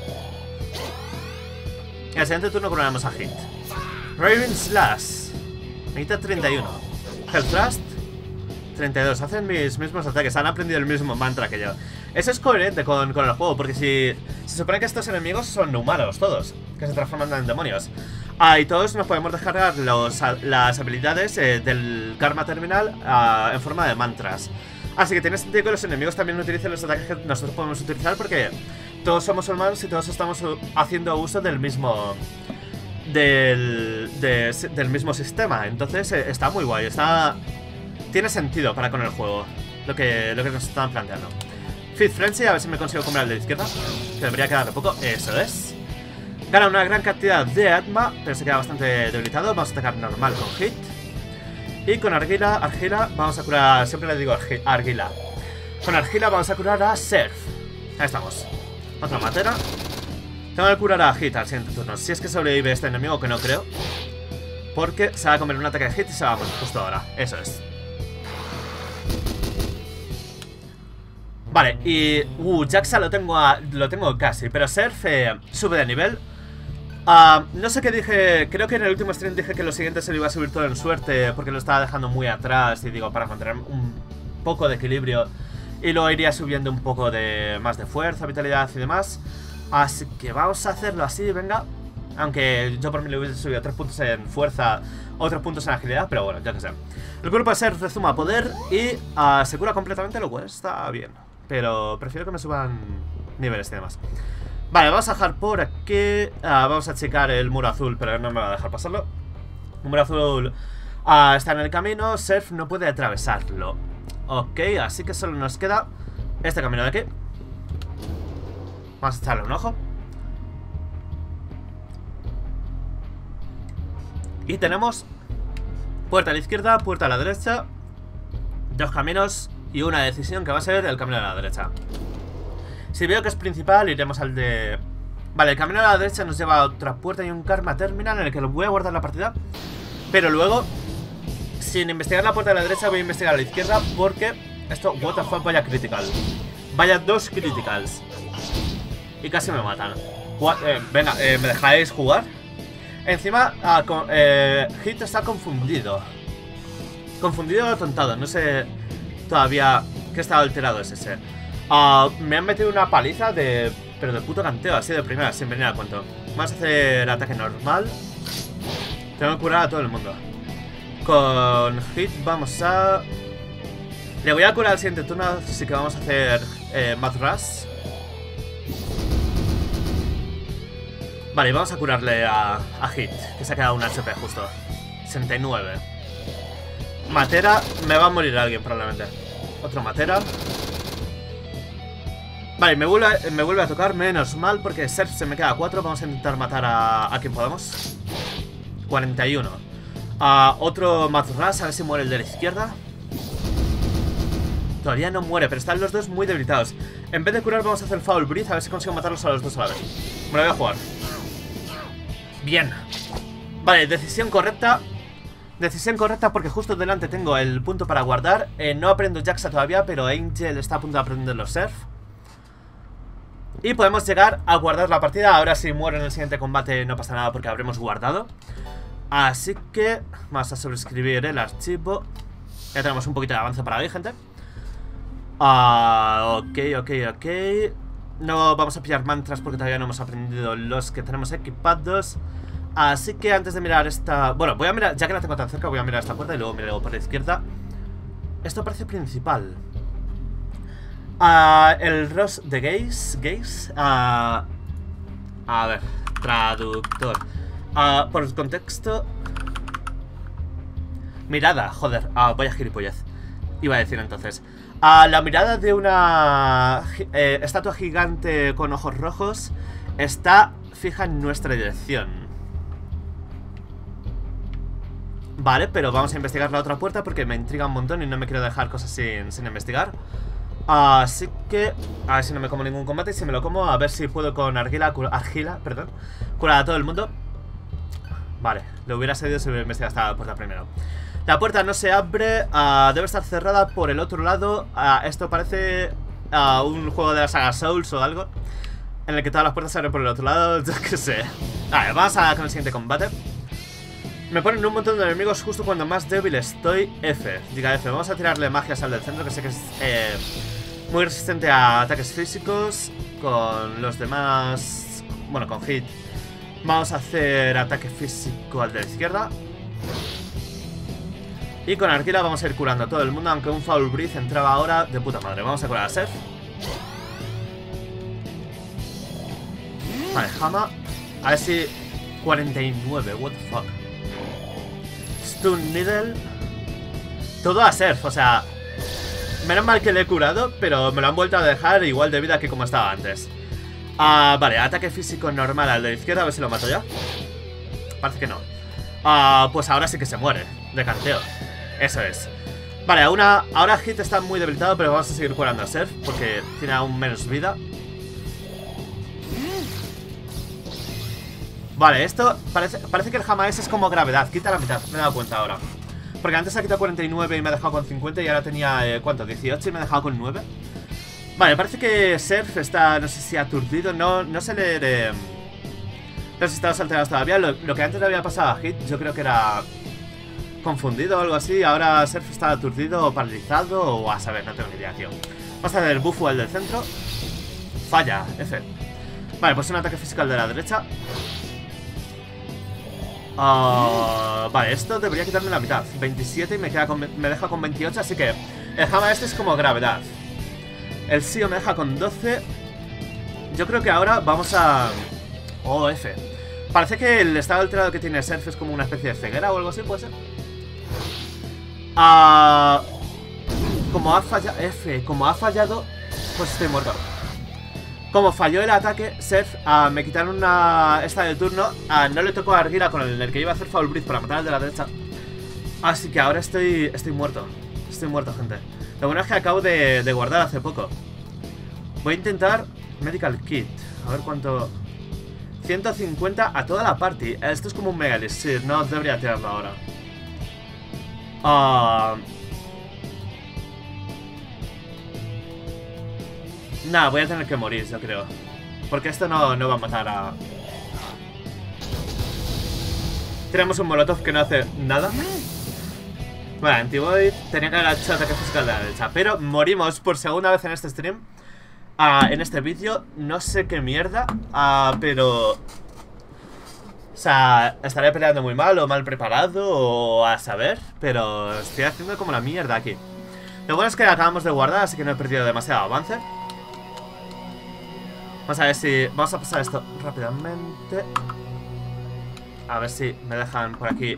En el siguiente turno curaremos a Hit. Raven Slash. Me quita treinta y uno. Hellthrust. treinta y dos. Hacen mis mismos ataques. Han aprendido el mismo mantra que yo. Eso es coherente con, con el juego, porque si se supone que estos enemigos son humanos, todos, que se transforman en demonios. Ah, y todos nos podemos descargar los, las habilidades eh, del Karma Terminal uh, en forma de mantras. Así que tiene sentido que los enemigos también utilicen los ataques que nosotros podemos utilizar, porque todos somos humanos y todos estamos haciendo uso del mismo... Del, de, del mismo sistema. Entonces eh, está muy guay, está... Tiene sentido para con el juego Lo que, lo que nos están planteando. Fifth Frenzy, a ver si me consigo comer al de la izquierda, que debería quedar de poco, eso es. Gana una gran cantidad de Atma, pero se queda bastante debilitado. Vamos a atacar normal con Hit. Y con Argila, Argila, vamos a curar, siempre le digo Argi, Argila. Con Argila vamos a curar a Surf. Ahí estamos. Otra matera. Tengo que curar a Hit al siguiente turno, si es que sobrevive este enemigo, que no creo. Porque se va a comer un ataque de Hit y se va a morir justo ahora, eso es. Vale, y... Uh, Jaxa lo tengo a, lo tengo casi, pero Surf eh, sube de nivel. Uh, no sé qué dije, creo que en el último stream dije que lo siguiente se lo iba a subir todo en suerte, porque lo estaba dejando muy atrás, y digo, para mantener un poco de equilibrio. Y luego iría subiendo un poco de más de fuerza, vitalidad y demás. Así que vamos a hacerlo así, venga. Aunque yo por mí le hubiese subido tres puntos en fuerza, otros puntos en agilidad, pero bueno, ya que sé. El cuerpo de Surf rezuma poder y uh, se cura completamente, lo cual está bien. Pero prefiero que me suban niveles y demás. Vale, vamos a dejar por aquí. uh, Vamos a checar el muro azul, pero no me va a dejar pasarlo. El muro azul uh, está en el camino. Surf no puede atravesarlo. Ok, así que solo nos queda este camino de aquí. Vamos a echarle un ojo. Y tenemos puerta a la izquierda, puerta a la derecha, dos caminos y una decisión que va a ser el camino a la derecha. Si veo que es principal, iremos al de... Vale, el camino a la derecha nos lleva a otra puerta y un Karma Terminal en el que lo voy a guardar la partida. Pero luego sin investigar la puerta de la derecha, voy a investigar a la izquierda porque esto, what the fuck, vaya critical. Vaya dos criticals. Y casi me matan. What, eh, venga, eh, ¿me dejáis jugar? Encima, ah, con, eh, Hit está confundido. Confundido o atontado, no sé todavía qué estado alterado es ese. Uh, me han metido una paliza de... pero de puto canteo, así de primera, sin venir a cuento. Vamos a hacer ataque normal. Tengo que curar a todo el mundo. Con Hit vamos a... le voy a curar al siguiente turno, así que vamos a hacer eh, Mad Rush. Vale, vamos a curarle a, a Hit, que se ha quedado un H P justo. sesenta y nueve. Matera, me va a morir alguien probablemente. Otro Matera. Vale, me vuelve, a, me vuelve a tocar, menos mal, porque Surf se me queda a cuatro. Vamos a intentar matar a, a quien podamos. cuarenta y uno. Uh, otro Mad Rush, a ver si muere el de la izquierda. Todavía no muere, pero están los dos muy debilitados. En vez de curar vamos a hacer Foul Breath, a ver si consigo matarlos a los dos a la vez. Me lo voy a jugar. Bien. Vale, decisión correcta. Decisión correcta porque justo delante tengo el punto para guardar. eh, No aprendo Jaxa todavía, pero Angel está a punto de aprender los Surf. Y podemos llegar a guardar la partida. Ahora si muero en el siguiente combate no pasa nada porque habremos guardado. Así que vamos a sobreescribir el archivo. Ya tenemos un poquito de avance para hoy, gente. uh, Ok, ok, ok. No vamos a pillar mantras porque todavía no hemos aprendido los que tenemos equipados. Así que antes de mirar esta... bueno, voy a mirar, ya que la tengo tan cerca, voy a mirar esta puerta y luego miraré por la izquierda. Esto parece principal. Uh, el Ross de Gaze, Gaze uh, a ver, traductor. uh, Por el contexto. Mirada, joder, uh, vaya gilipollez. Iba a decir entonces uh, la mirada de una eh, estatua gigante con ojos rojos está fija en nuestra dirección. Vale, pero vamos a investigar la otra puerta porque me intriga un montón y no me quiero dejar cosas sin, sin investigar. Así que... a ver si no me como ningún combate. Y si me lo como, a ver si puedo con Argila, Argila, perdón, curar a todo el mundo. Vale, lo hubiera seguido si hubiera investigado esta puerta primero. La puerta no se abre, uh, debe estar cerrada por el otro lado. uh, Esto parece uh, un juego de la saga Souls o algo, en el que todas las puertas se abren por el otro lado. Yo qué sé. Vale, vamos a con el siguiente combate. Me ponen un montón de enemigos justo cuando más débil estoy. F, diga F. Vamos a tirarle magias al del centro, que sé que es eh, muy resistente a ataques físicos. Con los demás... bueno, con Hit vamos a hacer ataque físico al de la izquierda. Y con Arquila vamos a ir curando a todo el mundo, aunque un Foul Breath entraba ahora de puta madre. Vamos a curar a Seth. Vale, Hama. A ver si... cuarenta y nueve, what the fuck. Stun Needle. Todo a Surf, o sea... menos mal que le he curado, pero me lo han vuelto a dejar igual de vida que como estaba antes. uh, Vale, ataque físico normal al de la izquierda, a ver si lo mato ya. Parece que no. uh, Pues ahora sí que se muere, de canteo. Eso es. Vale, ahora, ahora Hit está muy debilitado, pero vamos a seguir curando a Surf porque tiene aún menos vida. Vale, esto parece, parece que el Hama ese es como gravedad. Quita la mitad, me he dado cuenta ahora. Porque antes ha quitado cuarenta y nueve y me ha dejado con cincuenta. Y ahora tenía, eh, ¿cuánto? dieciocho y me ha dejado con nueve. Vale, parece que Surf está, no sé si aturdido. No, no sé leer eh, los estados alterados todavía. Lo, lo que antes le había pasado a Hit, yo creo que era confundido o algo así. Ahora Surf está aturdido o paralizado o a saber, no tengo ni idea, tío. Vamos a hacer el bufo al del centro. Falla, F. Vale, pues un ataque físico al de la derecha. Uh, vale, esto debería quitarme la mitad. veintisiete y me, queda con, me deja con veintiocho. Así que el Hama este es como gravedad. El Sio me deja con doce. Yo creo que ahora vamos a... oh, F. Parece que el estado alterado que tiene Surf es como una especie de ceguera o algo así, ¿puede ser? Uh, como ha fallado... F, como ha fallado, pues estoy muerto. Como falló el ataque, Surf, uh, me quitaron una esta de turno. uh, No le tocó a Argila con el, el que iba a hacer Foul Breath para matar al de la derecha. Así que ahora estoy estoy muerto. Estoy muerto, gente. Lo bueno es que acabo de, de guardar hace poco. Voy a intentar Medical Kit. A ver cuánto... ciento cincuenta a toda la party. Esto es como un Mega Elixir. No debería tirarlo ahora. Uh... Nada, voy a tener que morir, yo creo. Porque esto no, no va a matar a... Tenemos un molotov que no hace nada. Vale, Antivoid. Tenía que haber hecho ataque físico a la derecha. Pero morimos por segunda vez en este stream. Uh, en este vídeo. No sé qué mierda. Uh, pero... O sea, estaré peleando muy mal o mal preparado o a saber. Pero estoy haciendo como la mierda aquí. Lo bueno es que acabamos de guardar, así que no he perdido demasiado avance. Vamos a ver si... Vamos a pasar esto rápidamente. A ver si me dejan por aquí.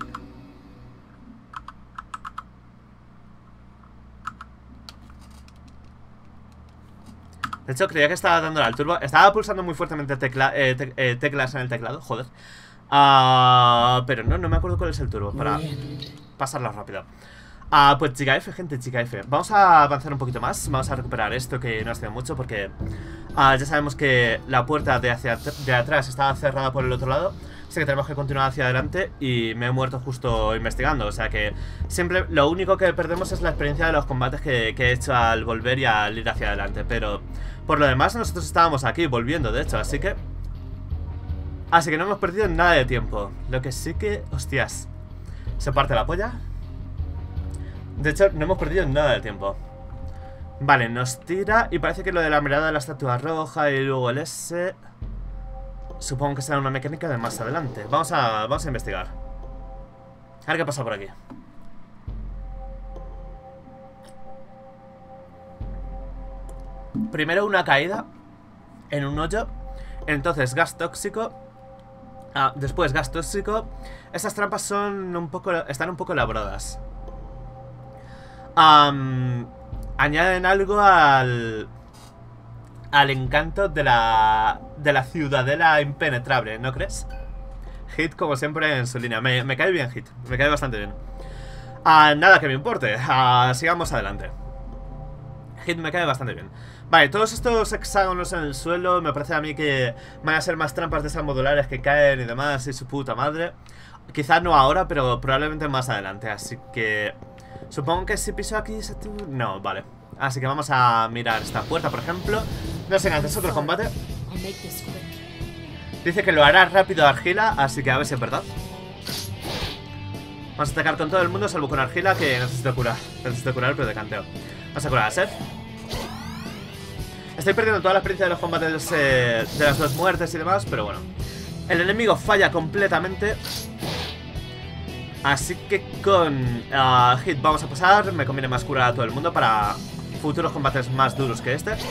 De hecho, creía que estaba dándole al turbo. Estaba pulsando muy fuertemente tecla, eh, te, eh, teclas en el teclado, joder. Uh, pero no, no me acuerdo cuál es el turbo para pasarlo rápido. Uh, pues chica F, gente, chica F. Vamos a avanzar un poquito más. Vamos a recuperar esto que no ha sido mucho porque uh, ya sabemos que la puerta de, hacia, de atrás estaba cerrada por el otro lado. Así que tenemos que continuar hacia adelante y me he muerto justo investigando. O sea que siempre lo único que perdemos es la experiencia de los combates que, que he hecho al volver y al ir hacia adelante. Pero por lo demás nosotros estábamos aquí volviendo, de hecho, así que... Así que no hemos perdido nada de tiempo. Lo que sí que... Hostias. Se parte la polla. De hecho, no hemos perdido nada de tiempo. Vale, nos tira. Y parece que lo de la mirada de la estatua roja y luego el S... Supongo que será una mecánica de más adelante. Vamos a, vamos a investigar. A ver qué pasa por aquí. Primero una caída en un hoyo. Entonces gas tóxico. Ah, después gas tóxico. Estas trampas son un poco, están un poco elaboradas. um, Añaden algo al Al encanto de la De la ciudadela impenetrable, ¿no crees? Hit como siempre en su línea. Me, me cae bien Hit, me cae bastante bien. uh, Nada que me importe. uh, Sigamos adelante. Hit me cae bastante bien. Vale, todos estos hexágonos en el suelo me parece a mí que van a ser más trampas de esas modulares que caen y demás y su puta madre. Quizás no ahora, pero probablemente más adelante. Así que... Supongo que si piso aquí... No, vale. Así que vamos a mirar esta puerta, por ejemplo. No sé, antes otro combate. Dice que lo hará rápido Argila, así que a ver si es verdad. Vamos a atacar con todo el mundo, salvo con Argila, que necesito curar. Necesito curar, pero de canteo. Vamos a curar a Seth. Estoy perdiendo toda la experiencia de los combates eh, de las dos muertes y demás, pero bueno. El enemigo falla completamente. Así que con uh, Hit vamos a pasar. Me conviene más curar a todo el mundo para futuros combates más duros que este.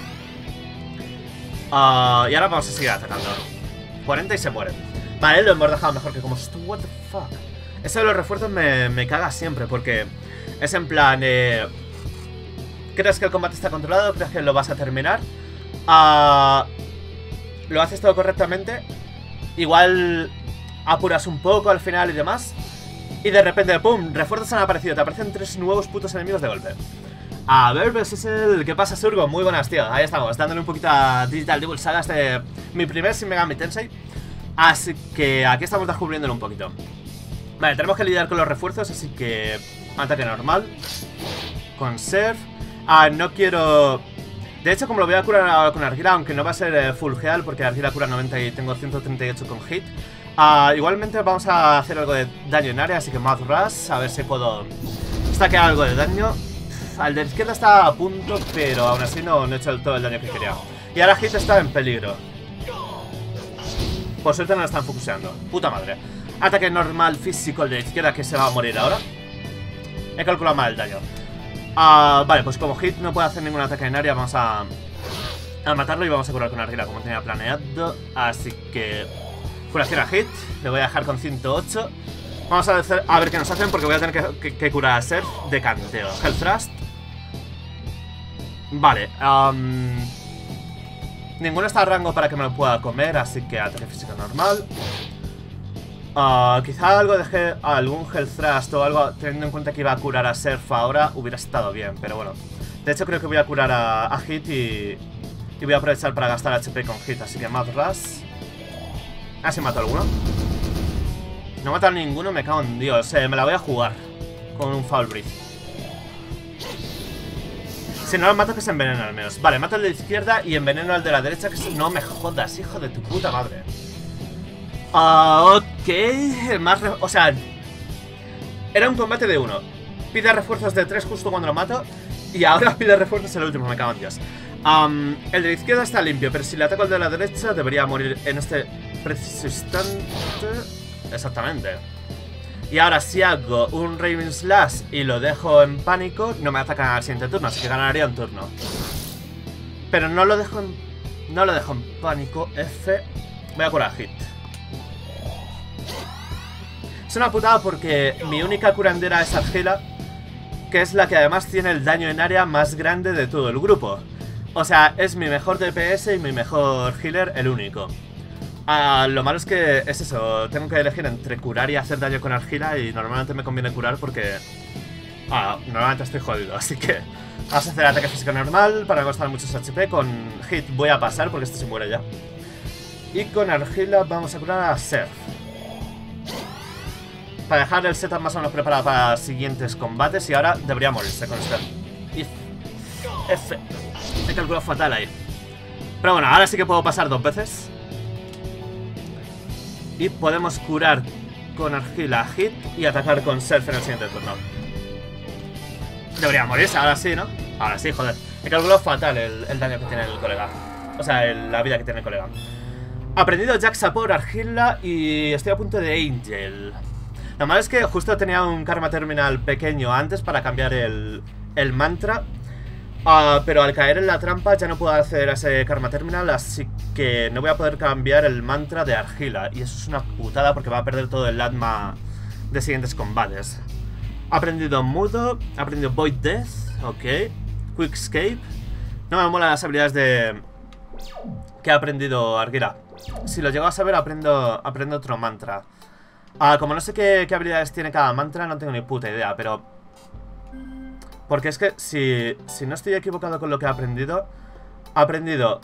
uh, Y ahora vamos a seguir atacando. cuarenta y se muere. Vale, lo hemos dejado mejor que como... What the fuck. Eso de los refuerzos me, me caga siempre, porque es en plan... Eh, ¿crees que el combate está controlado? ¿Crees que lo vas a terminar? Uh, ¿Lo haces todo correctamente? Igual apuras un poco al final y demás. Y de repente, ¡pum! Refuerzos han aparecido. Te aparecen tres nuevos putos enemigos de golpe. A ver, pues es el... ¿Qué pasa, Surgo? Muy buenas, tío. Ahí estamos, dándole un poquito a Digital Devil Saga. Este... Mi primer Shin Megami Tensei. Así que aquí estamos descubriéndolo un poquito. Vale, tenemos que lidiar con los refuerzos. Así que... Ataque normal. Conserve. Ah, no quiero... De hecho, como lo voy a curar ahora con Argila, aunque no va a ser eh, full heal, porque Argila cura noventa y tengo ciento treinta y ocho con hit. Ah, igualmente vamos a hacer algo de daño en área, así que Mad Rush, a ver si puedo stackear algo de daño. Al de la izquierda está a punto, pero aún así no, no he hecho todo el daño que quería. Y ahora Hit está en peligro. Por suerte no lo están focuseando. Puta madre. Ataque normal físico el de la izquierda, que se va a morir ahora. He calculado mal el daño. Uh, vale, pues como Hit no puede hacer ningún ataque en área, vamos a, a matarlo y vamos a curar con Argila como tenía planeado. Así que... Curación a Hit. Le voy a dejar con ciento ocho. Vamos a ver, a ver qué nos hacen, porque voy a tener que, que, que curar a Ser de canteo. Health Thrust. Vale. Um, ninguno está a rango para que me lo pueda comer, así que ataque físico normal. Uh, quizá algo de algún Health Thrust o algo, teniendo en cuenta que iba a curar a Surf ahora, hubiera estado bien, pero bueno. De hecho creo que voy a curar a, a Hit y, y voy a aprovechar para gastar H P con Hit, así que Mad Rush. Ah, sí mato a alguno. No mata a ninguno, me cago en Dios, eh, me la voy a jugar con un Foul Breath. Si no lo mato, que se envenena al menos. Vale, mato al de la izquierda y enveneno al de la derecha. Que se... No me jodas, hijo de tu puta madre. Uh, ok, el más... Re... O sea, era un combate de uno. Pide refuerzos de tres justo cuando lo mato. Y ahora pide refuerzos el último, me cago en Dios. Um, el de la izquierda está limpio, pero si le ataco al de la derecha debería morir en este preciso instante. Exactamente. Y ahora si hago un Raven Slash y lo dejo en pánico, no me atacan al siguiente turno, así que ganaría un turno. Pero no lo dejo en... No lo dejo en pánico. F. Voy a curar hit. Es una putada porque mi única curandera es Argila, que es la que además tiene el daño en área más grande de todo el grupo. O sea, es mi mejor D P S y mi mejor healer, el único. Ah, lo malo es que es eso, tengo que elegir entre curar y hacer daño con Argila y normalmente me conviene curar porque... Ah, normalmente estoy jodido, así que... Vamos a hacer ataque físico normal para no costar muchos H P. Con hit voy a pasar porque este se muere ya. Y con Argila vamos a curar a Serf. Para dejar el setup más o menos preparado para siguientes combates. Y ahora debería morirse con Serf. If. F. He calculado fatal ahí. Pero bueno, ahora sí que puedo pasar dos veces. Y podemos curar con Argila hit y atacar con Serf en el siguiente turno. Debería morirse, ahora sí, ¿no? Ahora sí, joder. He calculado fatal el, el daño que tiene el colega. O sea, el, la vida que tiene el colega. Aprendido Jaxa por Argila y estoy a punto de Angel. Lo malo es que justo tenía un Karma Terminal pequeño antes para cambiar el, el mantra. Uh, pero al caer en la trampa ya no puedo hacer ese Karma Terminal, así que no voy a poder cambiar el mantra de Argila. Y eso es una putada porque va a perder todo el Atma de siguientes combates. He aprendido Mudo, he aprendido Void Death, ok. Quick Escape. No me molan las habilidades de... que ha aprendido Argila. Si lo llego a saber, aprendo, aprendo otro mantra. Uh, como no sé qué, qué habilidades tiene cada mantra, no tengo ni puta idea, pero... Porque es que si, si no estoy equivocado con lo que he aprendido, he aprendido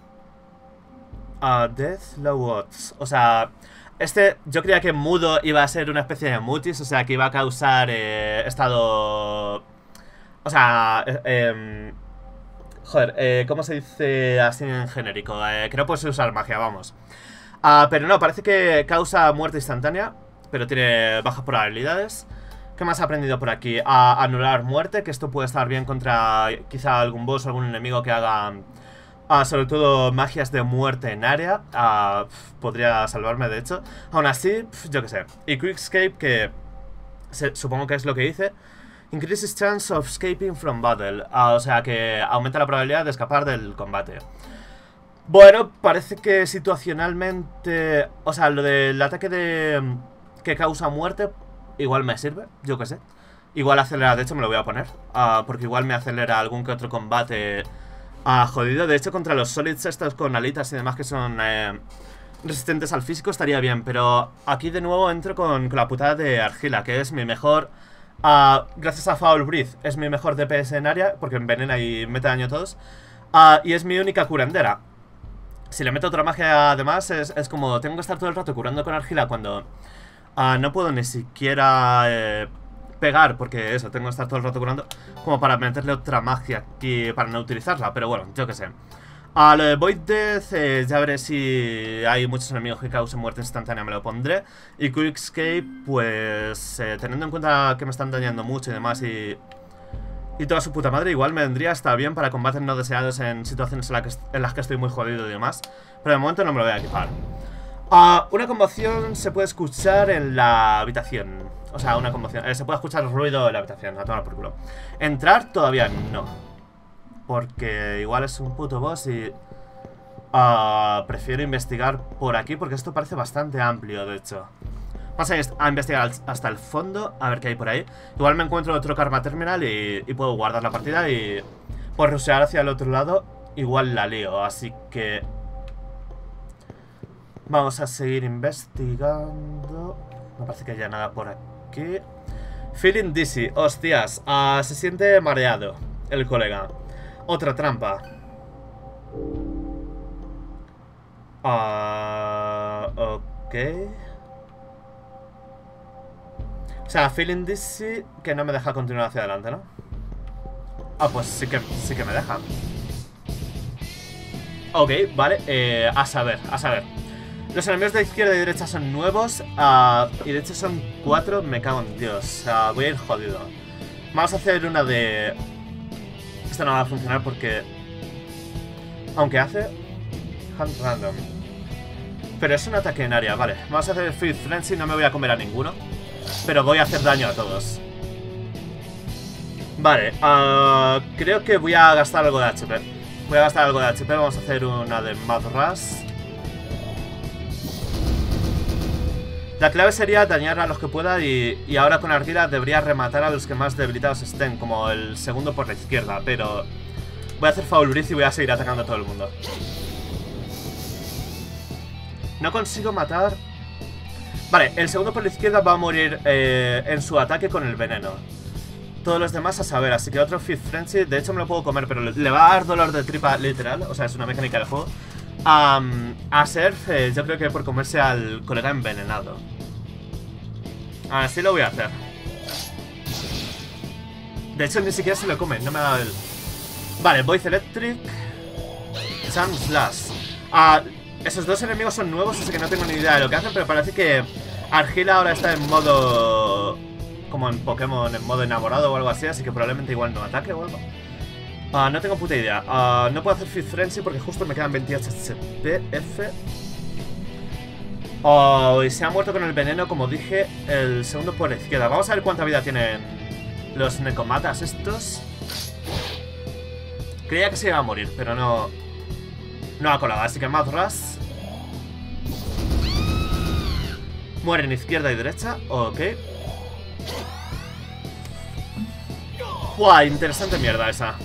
uh, Death Low Odds. O sea, este yo creía que Mudo iba a ser una especie de mutis, o sea, que iba a causar eh, estado... O sea, eh, eh, joder, eh, ¿cómo se dice así en genérico? Eh, que no puedes usar magia, vamos. Uh, pero no, parece que causa muerte instantánea, pero tiene bajas probabilidades. ¿Qué más he aprendido por aquí? A anular muerte, que esto puede estar bien contra quizá algún boss o algún enemigo que haga uh, sobre todo magias de muerte en área. Uh, podría salvarme, de hecho. Aún así, pf, yo qué sé. Y Quick Escape, que se, supongo que es lo que dice. Increases chance of escaping from battle. Uh, o sea que aumenta la probabilidad de escapar del combate. Bueno, parece que situacionalmente... O sea, lo del ataque de... que causa muerte... Igual me sirve, yo qué sé. Igual acelera, de hecho me lo voy a poner uh, porque igual me acelera algún que otro combate uh, jodido. De hecho contra los solids estos con alitas y demás que son eh, resistentes al físico estaría bien. Pero aquí de nuevo entro con, con la putada de Argila, que es mi mejor uh, gracias a Foul Breath, es mi mejor D P S en área, porque envenena y mete daño a todos. uh, Y es mi única curandera. Si le meto otra magia además es, es como tengo que estar todo el rato curando con Argila cuando... Uh, no puedo ni siquiera eh, pegar, porque eso, tengo que estar todo el rato curando, como para meterle otra magia aquí para no utilizarla, pero bueno, yo qué sé. A uh, lo de Void Death, eh, ya veré si hay muchos enemigos que causen muerte instantánea, me lo pondré. Y Quick Escape, pues eh, teniendo en cuenta que me están dañando mucho y demás y, y toda su puta madre, igual me vendría hasta bien para combates no deseados en situaciones en, la que, en las que estoy muy jodido y demás. Pero de momento no me lo voy a equipar. Uh, una conmoción se puede escuchar en la habitación. O sea, una conmoción. Eh, se puede escuchar el ruido en la habitación. A tomar por culo. Entrar todavía no. Porque igual es un puto boss y... Uh, prefiero investigar por aquí porque esto parece bastante amplio, de hecho. Vamos a, a investigar hasta el fondo. A ver qué hay por ahí. Igual me encuentro otro Karma Terminal y, y puedo guardar la partida y... por rushear hacia el otro lado, igual la lío. Así que... vamos a seguir investigando. Me parece que haya nada por aquí. Feeling dizzy. Hostias. Uh, se siente mareado el colega. Otra trampa. Uh, ok. sea, feeling dizzy que no me deja continuar hacia adelante, ¿no? Ah, pues sí que, sí que me deja. Ok, vale, eh, a saber, a saber. Los enemigos de izquierda y derecha son nuevos, uh, y de hecho son cuatro, me cago en Dios. Uh, voy a ir jodido. Vamos a hacer una de... Esta no va a funcionar porque... Aunque hace... Hand random. Pero es un ataque en área, vale. Vamos a hacer el Feed Frenzy, no me voy a comer a ninguno. Pero voy a hacer daño a todos. Vale, uh, creo que voy a gastar algo de H P. Voy a gastar algo de H P, vamos a hacer una de Mad Rush. La clave sería dañar a los que pueda y, y ahora con Argila debería rematar a los que más debilitados estén, como el segundo por la izquierda, pero voy a hacer Foul Breath y voy a seguir atacando a todo el mundo. No consigo matar... Vale, el segundo por la izquierda va a morir eh, en su ataque con el veneno. Todos los demás a saber, así que otro Fifth Frenzy, de hecho me lo puedo comer, pero le va a dar dolor de tripa literal, o sea, es una mecánica del juego. Um, a Surf, eh, yo creo que por comerse al colega envenenado. Así lo voy a hacer. De hecho, ni siquiera se lo come, no me ha dado el... Vale, Voice Electric. Charm Slash. Uh, esos dos enemigos son nuevos, así que no tengo ni idea de lo que hacen, pero parece que Argila ahora está en modo... Como en Pokémon, en modo enamorado o algo así, así que probablemente igual no ataque o algo. Uh, no tengo puta idea. Uh, no puedo hacer Fifth Frenzy porque justo me quedan veintiocho H P. F. Oh, y se ha muerto con el veneno, como dije, el segundo por la izquierda. Vamos a ver cuánta vida tienen los Nekomatas estos. Creía que se iba a morir, pero no... No ha colado, así que Mad Rush. Mueren izquierda y derecha, ok. Buah, interesante mierda esa.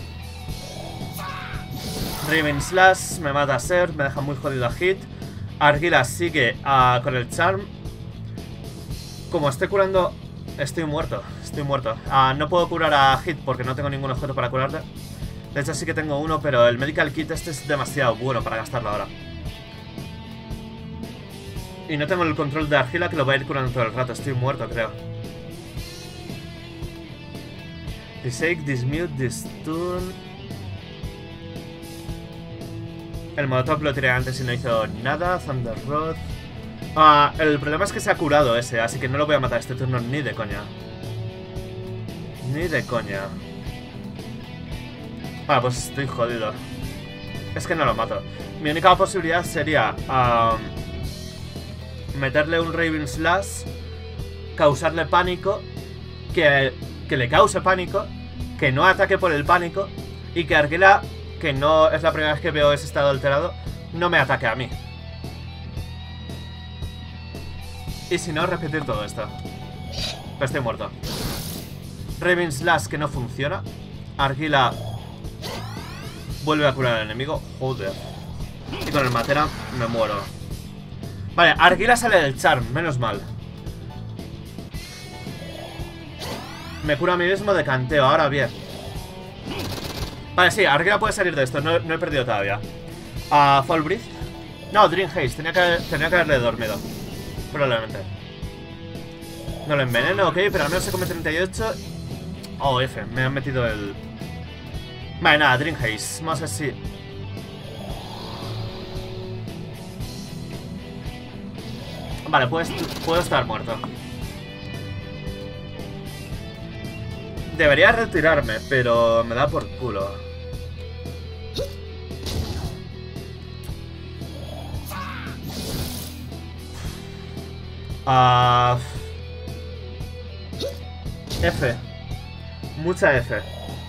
Raven Slash, me mata a Ser, me deja muy jodido a Hit. Argila sigue uh, con el Charm. Como estoy curando... Estoy muerto, estoy muerto. uh, No puedo curar a Hit porque no tengo ningún objeto para curarle. De hecho sí que tengo uno, pero el Medical Kit este es demasiado bueno para gastarlo ahora. Y no tengo el control de Argila, que lo va a ir curando todo el rato. Estoy muerto, creo. Disake, Dismute, Distun. El Molotov lo tiré antes y no hizo nada. Thunder Rod. Ah, el problema es que se ha curado ese, así que no lo voy a matar este turno ni de coña. Ni de coña. Ah, pues estoy jodido. Es que no lo mato. Mi única posibilidad sería um, meterle un Raven Slash, causarle pánico, que, que le cause pánico, que no ataque por el pánico y que Argila, que no es la primera vez que veo ese estado alterado, no me ataque a mí. Y si no, repetir todo esto. Pero estoy muerto. Raven Slash que no funciona. Argila vuelve a curar al enemigo. Joder. Y con el Matera me muero. Vale, Argila sale del Charm, menos mal. Me cura a mí mismo de canteo, ahora bien. Vale, sí, Argila puede salir de esto, no, no he perdido todavía. uh, Fall Breath. No, Dream Haze, tenía que, tenía que haberle dormido. Probablemente. No lo enveneno, ok, pero al menos se come treinta y ocho. Oh, F, me han metido el... Vale, nada, Dream Haze. Vamos a ver si... Vale, pues puedo estar muerto. Debería retirarme, pero me da por culo. Uh... F. Mucha F.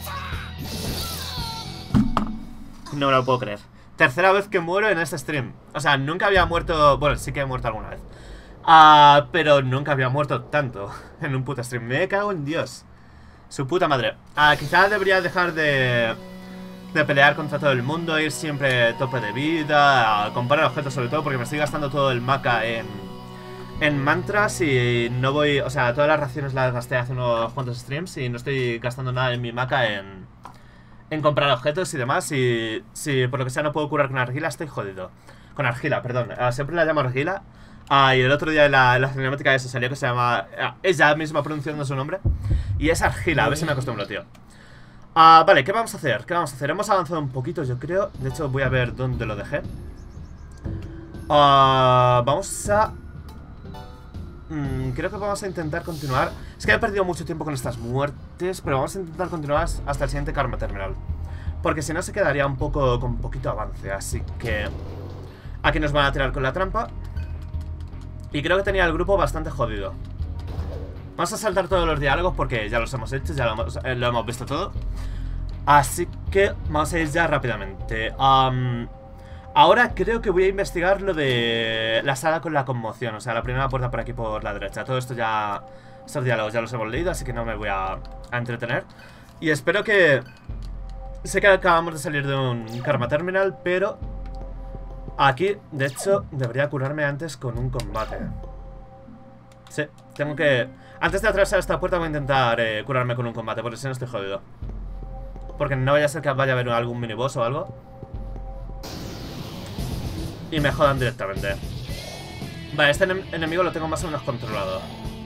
No me lo puedo creer. Tercera vez que muero en este stream. O sea, nunca había muerto... Bueno, sí que he muerto alguna vez. Uh, pero nunca había muerto tanto en un puto stream. Me cago en Dios. Su puta madre. Uh, quizá debería dejar de... De pelear contra todo el mundo. Ir siempre tope de vida. Uh, comprar objetos sobre todo porque me estoy gastando todo el maca en... En mantras y no voy... O sea, todas las raciones las gasté hace unos cuantos streams y no estoy gastando nada en mi maca en... En comprar objetos y demás. Y si por lo que sea no puedo curar con Argila, estoy jodido. Con Argila, perdón. Uh, siempre la llamo Argila. Ah, y el otro día en la, en la cinemática esa salió que se llama... Uh, ella misma pronunciando su nombre. Y es Argila, a ver si me acostumbro, tío. Ah, vale, ¿qué vamos a hacer? ¿Qué vamos a hacer? Hemos avanzado un poquito, yo creo. De hecho, voy a ver dónde lo dejé. Ah, vamos a... Mm, creo que vamos a intentar continuar. Es que he perdido mucho tiempo con estas muertes, pero vamos a intentar continuar hasta el siguiente Karma Terminal. Porque si no se quedaría un poco con poquito avance. Así que... aquí nos van a tirar con la trampa. Y creo que tenía el grupo bastante jodido. Vamos a saltar todos los diálogos porque ya los hemos hecho, ya lo hemos, eh, lo hemos visto todo. Así que vamos a ir ya rápidamente. um, Ahora creo que voy a investigar lo de la sala con la conmoción. O sea, la primera puerta por aquí por la derecha. Todo esto ya... estos diálogos ya los hemos leído, así que no me voy a, a entretener. Y espero que... sé que acabamos de salir de un Karma Terminal, pero... aquí, de hecho, debería curarme antes con un combate. Sí, tengo que... antes de atravesar esta puerta voy a intentar eh, curarme con un combate, porque si no estoy jodido. Porque no vaya a ser que vaya a haber algún miniboss o algo y me jodan directamente. Vale, este enem enemigo lo tengo más o menos controlado.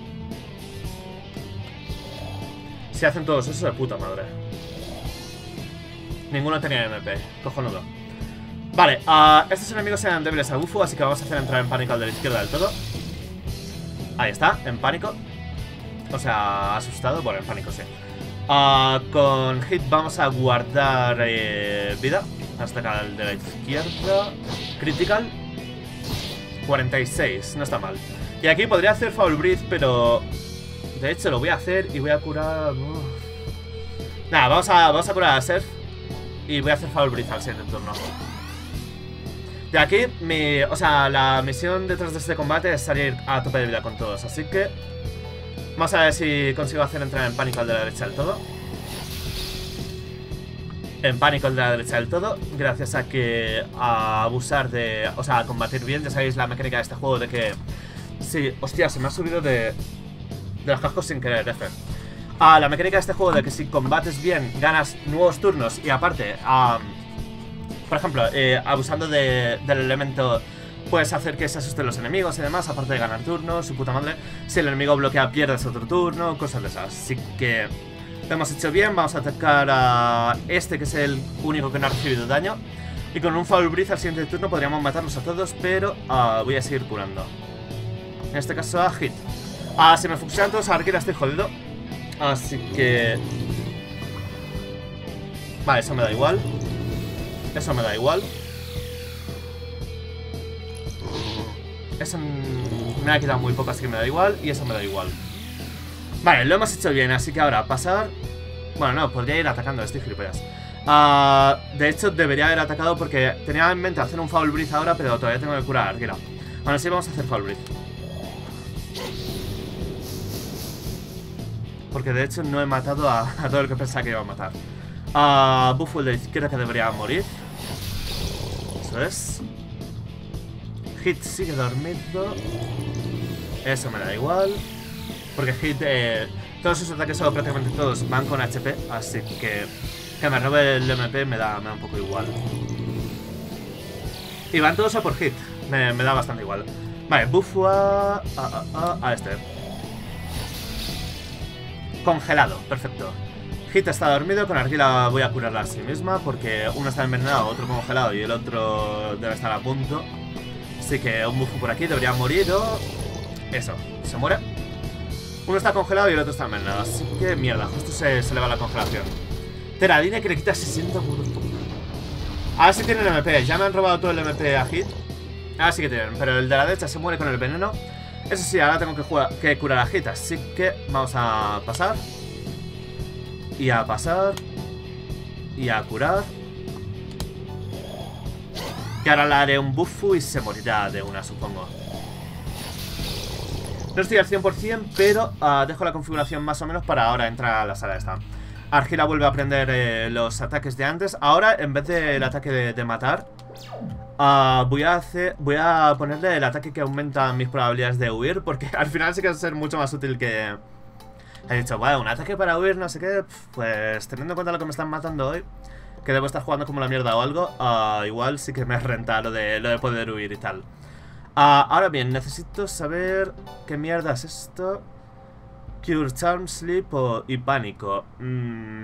Si hacen todos eso, de puta madre. Ninguno tenía M P, cojonudo. Vale, uh, estos enemigos eran débiles a Bufu, así que vamos a hacer entrar en pánico al de la izquierda del todo. Ahí está, en pánico. O sea, asustado, bueno, en pánico sí. uh, Con hit vamos a guardar eh, vida hasta acá el de la izquierda. Critical cuarenta y seis, no está mal. Y aquí podría hacer Foul Breath, pero de hecho lo voy a hacer y voy a curar... Uf. Nada, vamos a, vamos a curar a Surf y voy a hacer Foul Breath al siguiente turno. De aquí, mi, o sea, la misión detrás de este combate es salir a tope de vida con todos. Así que vamos a ver si consigo hacer entrar en pánico al de la derecha del todo. En pánico al de la derecha del todo, gracias a que a abusar de... o sea, a combatir bien. Ya sabéis la mecánica de este juego de que... sí, hostia, se me ha subido de... de los cascos sin querer, F. Ah, la mecánica de este juego de que si combates bien, ganas nuevos turnos y aparte... Um, por ejemplo, eh, abusando de, del elemento, puedes hacer que se asusten los enemigos y demás, aparte de ganar turnos, su puta madre. Si el enemigo bloquea, pierdes otro turno, cosas de esas. Así que lo hemos hecho bien. Vamos a atacar a este, que es el único que no ha recibido daño. Y con un Foul Breath al siguiente turno podríamos matarlos a todos, pero uh, voy a seguir curando. En este caso a Hit. Ah, si me fusionan todos a Arquera estoy jodido. Así que... vale, eso me da igual. Eso me da igual. Eso me ha quedado muy poco, así que me da igual. Y eso me da igual. Vale, lo hemos hecho bien, así que ahora pasar... bueno, no, podría ir atacando, estoy gilipollas. uh, De hecho, debería haber atacado porque tenía en mente hacer un Foul Breath ahora, pero todavía tengo que curar a Arquera. Bueno, sí, vamos a hacer Foul Breath. Porque de hecho no he matado a, a todo el que pensaba que iba a matar. uh, Bufu el de izquierda que debería morir. Eso es. Hit sigue dormido. Eso me da igual. Porque Hit, eh, todos sus ataques, o prácticamente todos, van con H P. Así que que me robe el M P me da, me da un poco igual. Y van todos a por Hit. Me, me da bastante igual. Vale, Bufu a, a, a, a este. Congelado, perfecto. Hit está dormido, con Arquila voy a curarla a sí misma porque uno está envenenado, otro congelado y el otro debe estar a punto. Así que un Bufu por aquí debería morir o... eso, se muere. Uno está congelado y el otro está envenenado, así que mierda, justo se, se le va la congelación. Teradine que le quita sesenta por... ahora sí tienen M P, ya me han robado todo el M P a Hit. Ahora sí que tienen, pero el de la derecha se muere con el veneno. Eso sí, ahora tengo que, jugar, que curar a Hit, así que vamos a pasar. Y a pasar. Y a curar. Que ahora le haré un Bufu y se morirá de una, supongo. No estoy al cien por cien, pero uh, dejo la configuración más o menos para ahora entrar a la sala esta. Argila vuelve a aprender eh, los ataques de antes. Ahora, en vez del ataque de, de matar, uh, voy a hacer, voy a ponerle el ataque que aumenta mis probabilidades de huir, porque al final sí que va a ser mucho más útil que... he dicho, bueno, un ataque para huir, no sé qué. Pues teniendo en cuenta lo que me están matando hoy, que debo estar jugando como la mierda o algo, uh, igual sí que me renta lo de, lo de poder huir y tal. Uh, ahora bien, necesito saber qué mierda es esto. Cure, Charm, Sleep o, y Pánico. Mm.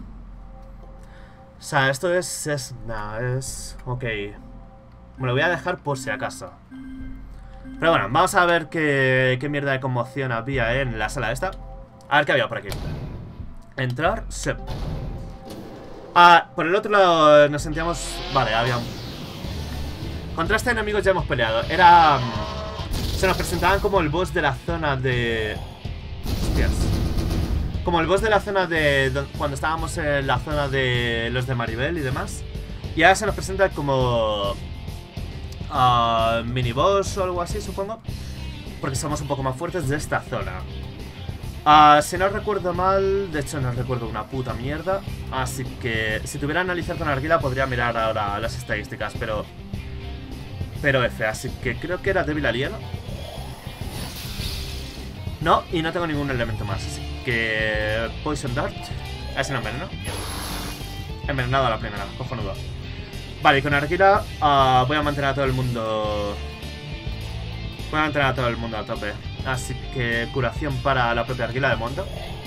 O sea, esto es... es... Nah, es... Ok. Me lo voy a dejar por si acaso. Pero bueno, vamos a ver qué, qué mierda de conmoción había en la sala esta. A ver qué había por aquí. Entrar, sí. Ah, por el otro lado nos sentíamos... Vale, había... Contra este enemigo ya hemos peleado. Era... Se nos presentaban como el boss de la zona de... Hostias. Como el boss de la zona de... Cuando estábamos en la zona de los de Maribel y demás. Y ahora se nos presenta como... Uh, mini boss o algo así, supongo. Porque somos un poco más fuertes de esta zona. Uh, si no recuerdo mal, de hecho no recuerdo una puta mierda. Así que si tuviera que analizar con Arguila podría mirar ahora las estadísticas, pero... Pero F, así que creo que era débil al hielo. No, y no tengo ningún elemento más, así que... Poison Dart. Ese no enveneno. Envenenado a la primera, cojonudo. Vale, y con Arguila uh, voy a mantener a todo el mundo... Voy a mantener a todo el mundo a tope. Así que curación para la propia Arguila de momento.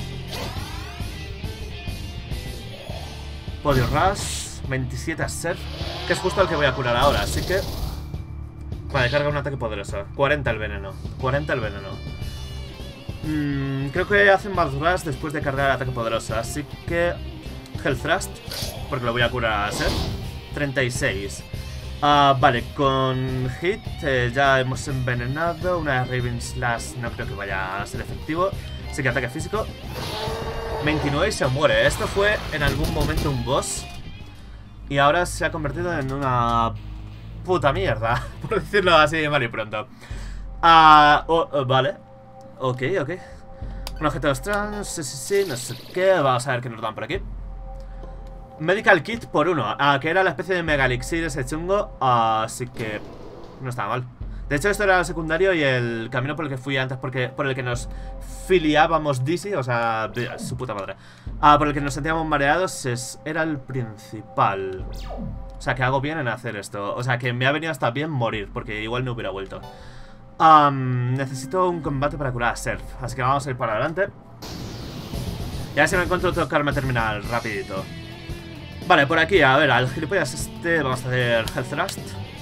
Body Rush, veintisiete a Surf, que es justo el que voy a curar ahora, así que... Vale, carga un ataque poderoso. cuarenta el veneno. cuarenta el veneno. Mm, creo que hacen más Rush después de cargar el ataque poderoso, así que... Health Thrust, porque lo voy a curar a Surf. treinta y seis. Uh, vale, con Hit eh, ya hemos envenenado. Una Raven Slash no creo que vaya a ser efectivo. Así que ataque físico. veintinueve y se muere. Esto fue en algún momento un boss. Y ahora se ha convertido en una puta mierda, por decirlo así mal y pronto. Uh, oh, oh, vale. Ok, ok. Un objeto extraño, sí, sí, sí, no sé qué. Vamos a ver qué nos dan por aquí. Medical Kit por uno, ah, que era la especie de Mega Elixir ese chungo, ah, así que no estaba mal. De hecho esto era el secundario y el camino por el que fui antes, porque por el que nos filiábamos Dizzy, o sea, su puta madre, ah, por el que nos sentíamos mareados, es, era el principal. O sea, que hago bien en hacer esto. O sea, que me ha venido hasta bien morir, porque igual no hubiera vuelto. um, Necesito un combate para curar a Surf, así que vamos a ir para adelante. Y a ver si me encuentro otro karma terminal rapidito. Vale, por aquí, a ver, al gilipollas este vamos a hacer Health Thrust.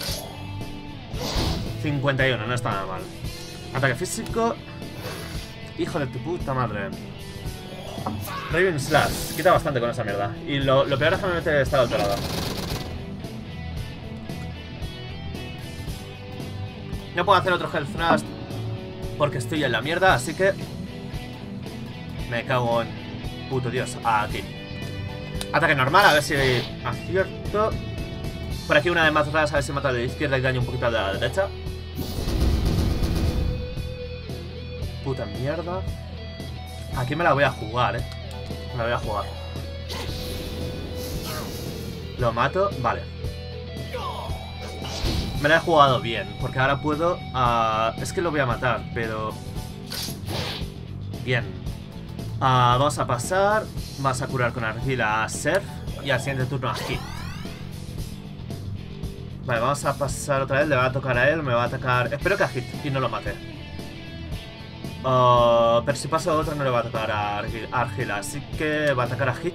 cincuenta y uno, no está nada mal. Ataque físico. Hijo de tu puta madre. Raven Slash, quita bastante con esa mierda. Y lo, lo peor es que me mete esta otro lado. No puedo hacer otro Health Thrust porque estoy en la mierda, así que... Me cago en... Puto Dios, aquí. Ataque normal, a ver si acierto. Por aquí una de más raras, a ver si mata de la izquierda y daño un poquito de la derecha. Puta mierda. Aquí me la voy a jugar, eh. Me la voy a jugar. Lo mato, vale. Me la he jugado bien, porque ahora puedo... Uh, es que lo voy a matar, pero... Bien. Uh, vamos a pasar. Vas a curar con Arguila a Surf. Y al siguiente turno a Hit. Vale, vamos a pasar otra vez. Le va a tocar a él, me va a atacar. Espero que a Hit y no lo mate. uh, Pero si paso otro no le va a tocar a Arguila. Así que va a atacar a Hit.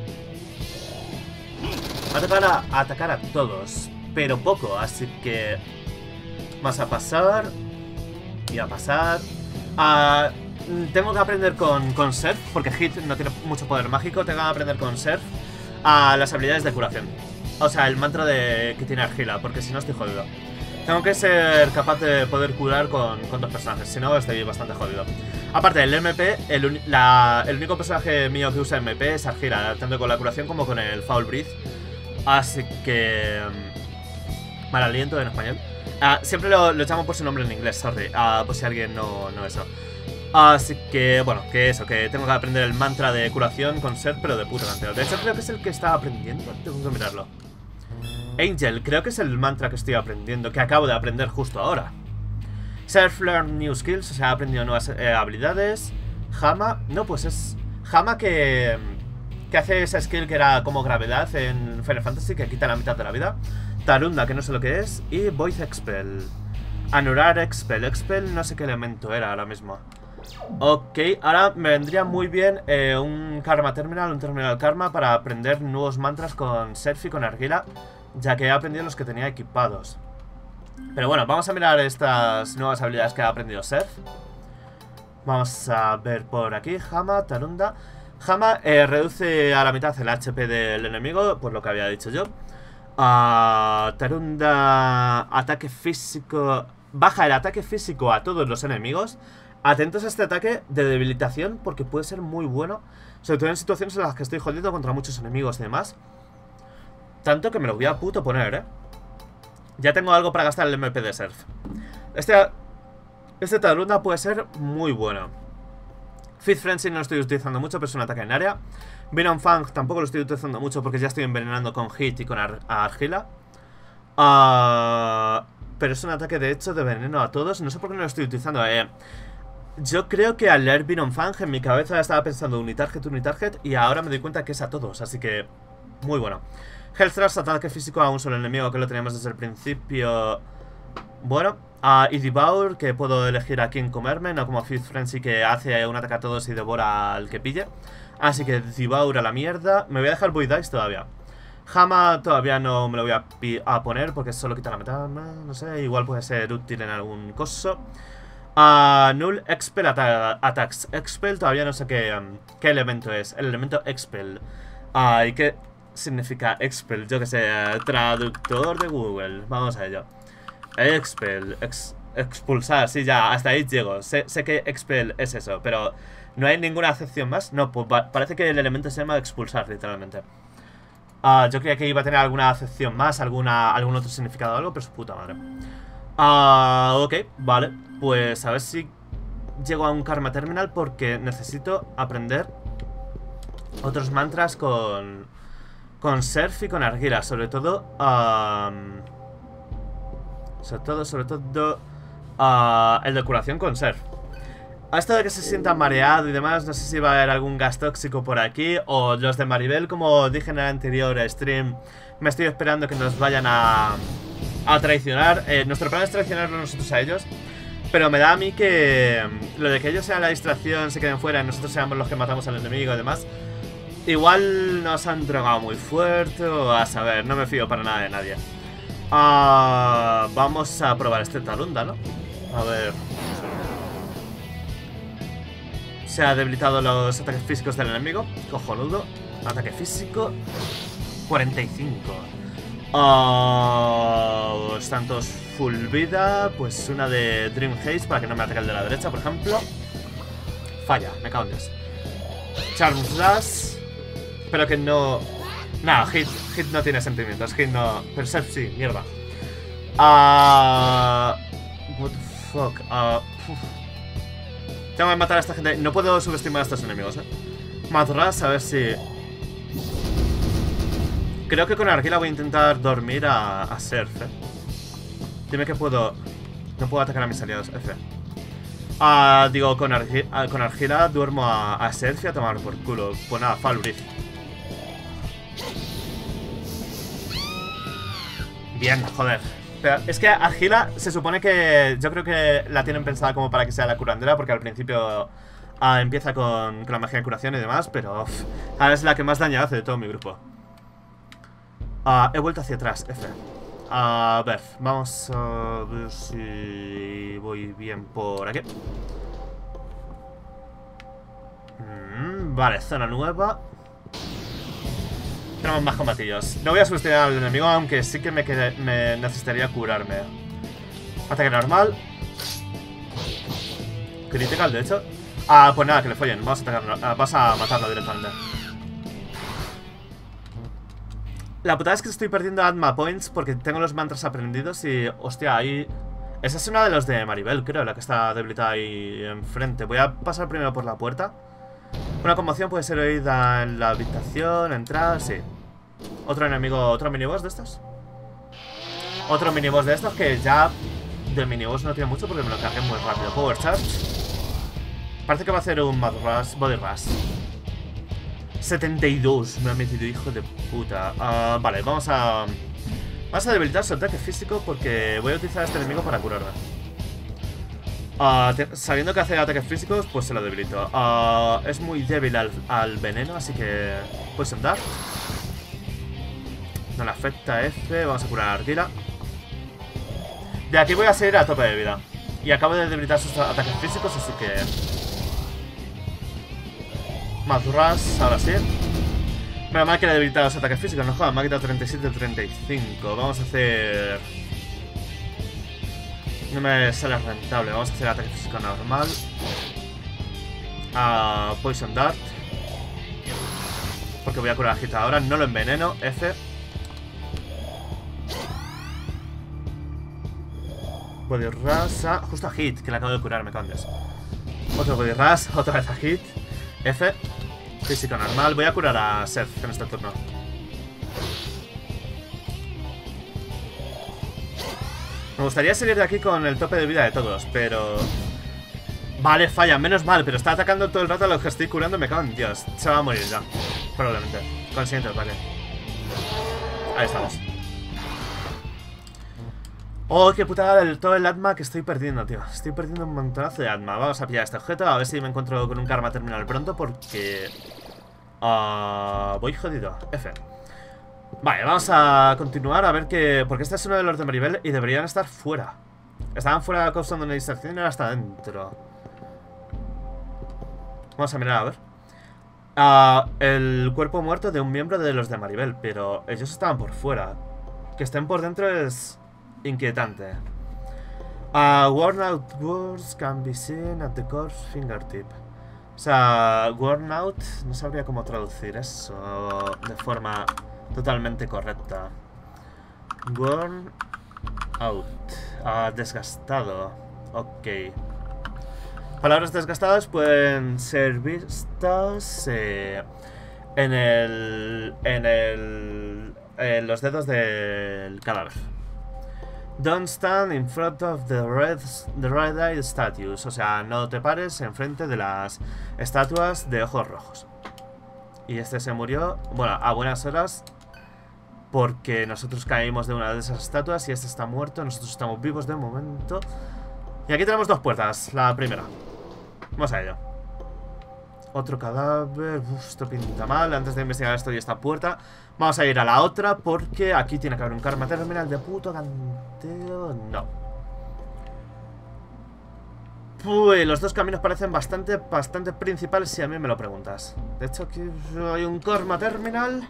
Va a tocar a, a atacar a todos, pero poco, así que... Vamos a pasar. Y a pasar. A... Tengo que aprender con, con Surf, porque Hit no tiene mucho poder mágico. Tengo que aprender con Surf a las habilidades de curación. O sea, el mantra de que tiene Arguila, porque si no estoy jodido. Tengo que ser capaz de poder curar con, con dos personajes, si no estoy bastante jodido. Aparte, el M P, el, la, el único personaje mío que usa M P es Arguila, tanto con la curación como con el Foul Breath. Así que... Mal aliento en español. uh, Siempre lo, lo llamo por su nombre en inglés, sorry, uh, por si alguien no, no eso. Así que, bueno, que eso, que tengo que aprender el mantra de curación con Surf, pero de puta cantidad. De hecho, creo que es el que estaba aprendiendo. Tengo que mirarlo. Angel, creo que es el mantra que estoy aprendiendo, que acabo de aprender justo ahora. Surf Learn New Skills, o sea, ha aprendido nuevas eh, habilidades. Hama, no, pues es... Hama que... que hace esa skill que era como gravedad en Final Fantasy, que quita la mitad de la vida. Tarunda, que no sé lo que es. Y Voice Expel. Anular Expel. Expel no sé qué elemento era ahora mismo. Ok, ahora me vendría muy bien eh, un Karma Terminal, un Terminal Karma para aprender nuevos mantras con Surf y con Argila, ya que he aprendido los que tenía equipados. Pero bueno, vamos a mirar estas nuevas habilidades que ha aprendido Surf. Vamos a ver por aquí, Hama, Tarunda. Hama eh, reduce a la mitad el H P del enemigo, por lo que había dicho yo. Uh, Tarunda, ataque físico. Baja el ataque físico a todos los enemigos. Atentos a este ataque de debilitación, porque puede ser muy bueno, sobre todo en situaciones en las que estoy jodido contra muchos enemigos y demás. Tanto que me lo voy a puto poner, eh. Ya tengo algo para gastar el M P de Surf. Este, este Tarunda puede ser muy bueno. Fifth Frenzy no lo estoy utilizando mucho, pero es un ataque en área. Venom Fang tampoco lo estoy utilizando mucho porque ya estoy envenenando con Hit y con Ar Argila. Uh, pero es un ataque de hecho de veneno a todos. No sé por qué no lo estoy utilizando. Eh, yo creo que al leer Venom Fang en mi cabeza estaba pensando unitarget, unitarget, y ahora me doy cuenta que es a todos, así que muy bueno. Health Thrust, ataque físico a un solo enemigo, que lo teníamos desde el principio. Bueno, uh, y Devour, que puedo elegir a quién comerme, no como Fifth Frenzy, que hace un ataque a todos y devora al que pille. Así que Devour a la mierda. Me voy a dejar Void Ice todavía. Hama todavía no me lo voy a, a poner porque solo quita la mitad, no, no sé, igual puede ser útil en algún coso. Uh, Null Expel ata Attacks. Expel todavía no sé qué, um, qué elemento es. El elemento Expel. Uh, ¿Y qué significa Expel? Yo que sé, uh, traductor de Google. Vamos a ello. Expel. Ex expulsar, sí, ya, hasta ahí llego. Sé, sé que Expel es eso, pero ¿no hay ninguna acepción más? No, pues parece que el elemento se llama expulsar, literalmente. Uh, yo creía que iba a tener alguna acepción más, alguna, algún otro significado o algo, pero su puta madre. Uh, ok, vale. Pues a ver si llego a un Karma Terminal porque necesito aprender otros mantras con con Surf y con Argila, sobre todo um, sobre todo, sobre todo uh, el de curación con Surf. A esto de que se sienta mareado y demás, no sé si va a haber algún gas tóxico por aquí o los de Maribel, como dije en el anterior stream, me estoy esperando que nos vayan a a traicionar. Eh, nuestro plan es traicionarlos nosotros a ellos. Pero me da a mí que lo de que ellos sean la distracción, se queden fuera y nosotros seamos los que matamos al enemigo y demás, igual nos han drogado muy fuerte o a saber, no me fío para nada de nadie. uh, Vamos a probar este Tarunda, ¿no? A ver. Se ha debilitado los ataques físicos del enemigo. Cojonudo. Ataque físico cuarenta y cinco. Uh, están todos full vida. Pues una de Dream Haze para que no me ataque el de la derecha, por ejemplo. Falla, me cago en Dios. Charm Slash. Espero que no... Nah, Hit, Hit no tiene sentimientos. Hit no... Pero Surf sí, mierda. uh, What the fuck. uh, Tengo que matar a esta gente. No puedo subestimar a estos enemigos, eh. Madras, a ver si... Creo que con Argila voy a intentar dormir a, a Surf, eh. Dime que puedo... No puedo atacar a mis aliados, F. Uh, digo, con, Argi uh, con Argila duermo a, a Surf y a tomar por culo. Pues nada, Falurith. Bien, joder. Pero es que Argila se supone que... Yo creo que la tienen pensada como para que sea la curandera, porque al principio uh, empieza con, con la magia de curación y demás, pero uf, ahora es la que más daño hace de todo mi grupo. Uh, he vuelto hacia atrás, F. Uh, a ver, vamos a ver si voy bien por aquí. Mm, vale, zona nueva. Tenemos más combatillos. No voy a subestimar al enemigo, aunque sí que me, quede, me necesitaría curarme. Ataque normal. Critical, de hecho. Ah, pues nada, que le follen. Vamos a, atacar, uh, vas a matarlo directamente. La putada es que estoy perdiendo Atma Points porque tengo los mantras aprendidos y... Hostia, ahí... Esa es una de los de Maribel, creo, la que está debilitada ahí enfrente. Voy a pasar primero por la puerta. Una conmoción puede ser oída en la habitación, entrar, sí. Otro enemigo, otro miniboss de estos. Otro miniboss de estos que ya... De miniboss no tiene mucho porque me lo cargué muy rápido. Power Charge. Parece que va a hacer un Mad Rush, Body Rush. setenta y dos me ha metido, hijo de puta. Uh, vale, vamos a... Vamos a debilitar su ataque físico porque voy a utilizar a este enemigo para curarme. Uh, te, sabiendo que hace ataques físicos, pues se lo debilito. Uh, es muy débil al, al veneno, así que... Poison Dart. No le afecta F. Vamos a curar a Ardila. De aquí voy a seguir a tope de vida. Y acabo de debilitar sus ataques físicos, así que... Mazurras, ahora sí. Menos mal que le he debilitado los ataques físicos, no jodas, me ha quitado treinta y siete, treinta y cinco. Vamos a hacer... No me sale rentable, vamos a hacer ataque físico normal. A Poison Dart. Porque voy a curar a Hit ahora, no lo enveneno, F. Body Rush a... Justo a Hit, que le acabo de curar, me cambias. Otro Body Rush, otra vez a Hit. F. Físico normal. Voy a curar a Seth en este turno. Me gustaría salir de aquí con el tope de vida de todos, pero... Vale, falla, menos mal, pero está atacando todo el rato a los que estoy curando. Me cago en Dios, se va a morir ya. Probablemente. Consciente, vale. Ahí estamos. Oh, qué putada del todo el Atma que estoy perdiendo, tío. Estoy perdiendo un montonazo de Atma. Vamos a pillar este objeto, a ver si me encuentro con un karma terminal pronto, porque... Uh, voy jodido. F. Vale, vamos a continuar a ver qué... Porque este es uno de los de Maribel y deberían estar fuera. Estaban fuera causando una distracción y ahora está dentro. Vamos a mirar a ver. Uh, el cuerpo muerto de un miembro de los de Maribel, pero ellos estaban por fuera. Que estén por dentro es... inquietante. Uh, worn out words can be seen at the corpse fingertip. O sea, worn out, no sabría cómo traducir eso de forma totalmente correcta. Worn out. Uh, desgastado. Ok. Palabras desgastadas pueden ser vistas eh, en el. en el. en los dedos del cadáver. Don't stand in front of the red, the red-eyed statues. O sea, no te pares enfrente de las estatuas de ojos rojos. Y este se murió, bueno, a buenas horas, porque nosotros caímos de una de esas estatuas y este está muerto. Nosotros estamos vivos de momento. Y aquí tenemos dos puertas. La primera. Vamos a ello. Otro cadáver. Uf, esto pinta mal. Antes de investigar esto y esta puerta, vamos a ir a la otra porque aquí tiene que haber un karma terminal de puto canteo. No. Pues los dos caminos parecen bastante, bastante principales si a mí me lo preguntas. De hecho aquí hay un karma terminal.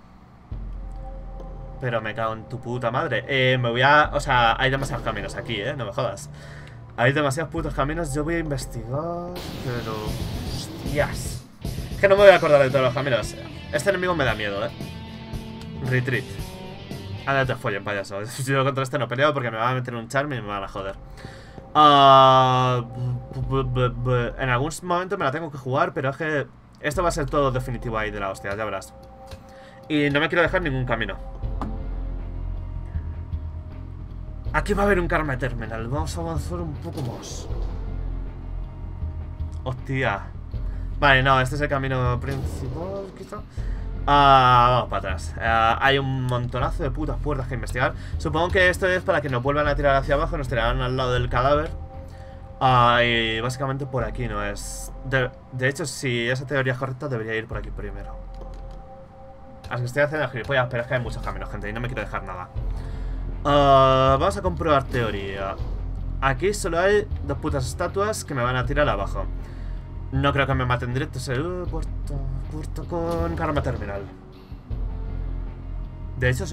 Pero me cago en tu puta madre. Eh, me voy a... O sea, hay demasiados caminos aquí, eh. No me jodas. Hay demasiados putos caminos. Yo voy a investigar. Pero... Hostias. Es que no me voy a acordar de todos los caminos. Este enemigo me da miedo, eh. Retreat. Ahora te follen, payaso. Yo contra este no peleo porque me va a meter un charm y me van a joder. Uh, en algún momento me la tengo que jugar, pero es que esto va a ser todo definitivo ahí de la hostia, ya verás. Y no me quiero dejar ningún camino. Aquí va a haber un karma terminal. Vamos a avanzar un poco más. Hostia. Vale, no, este es el camino principal, quizá. Uh, vamos para atrás. uh, Hay un montonazo de putas puertas que investigar. Supongo que esto es para que nos vuelvan a tirar hacia abajo. Nos tirarán al lado del cadáver. uh, Y básicamente por aquí no es de, de hecho, si esa teoría es correcta, debería ir por aquí primero. Así que estoy haciendo gilipollas, pero es que hay muchos caminos, gente, y no me quiero dejar nada. uh, Vamos a comprobar teoría. Aquí solo hay dos putas estatuas que me van a tirar abajo. No creo que me maten directo. Uh, puerta, puerta con karma terminal. De hecho, sí.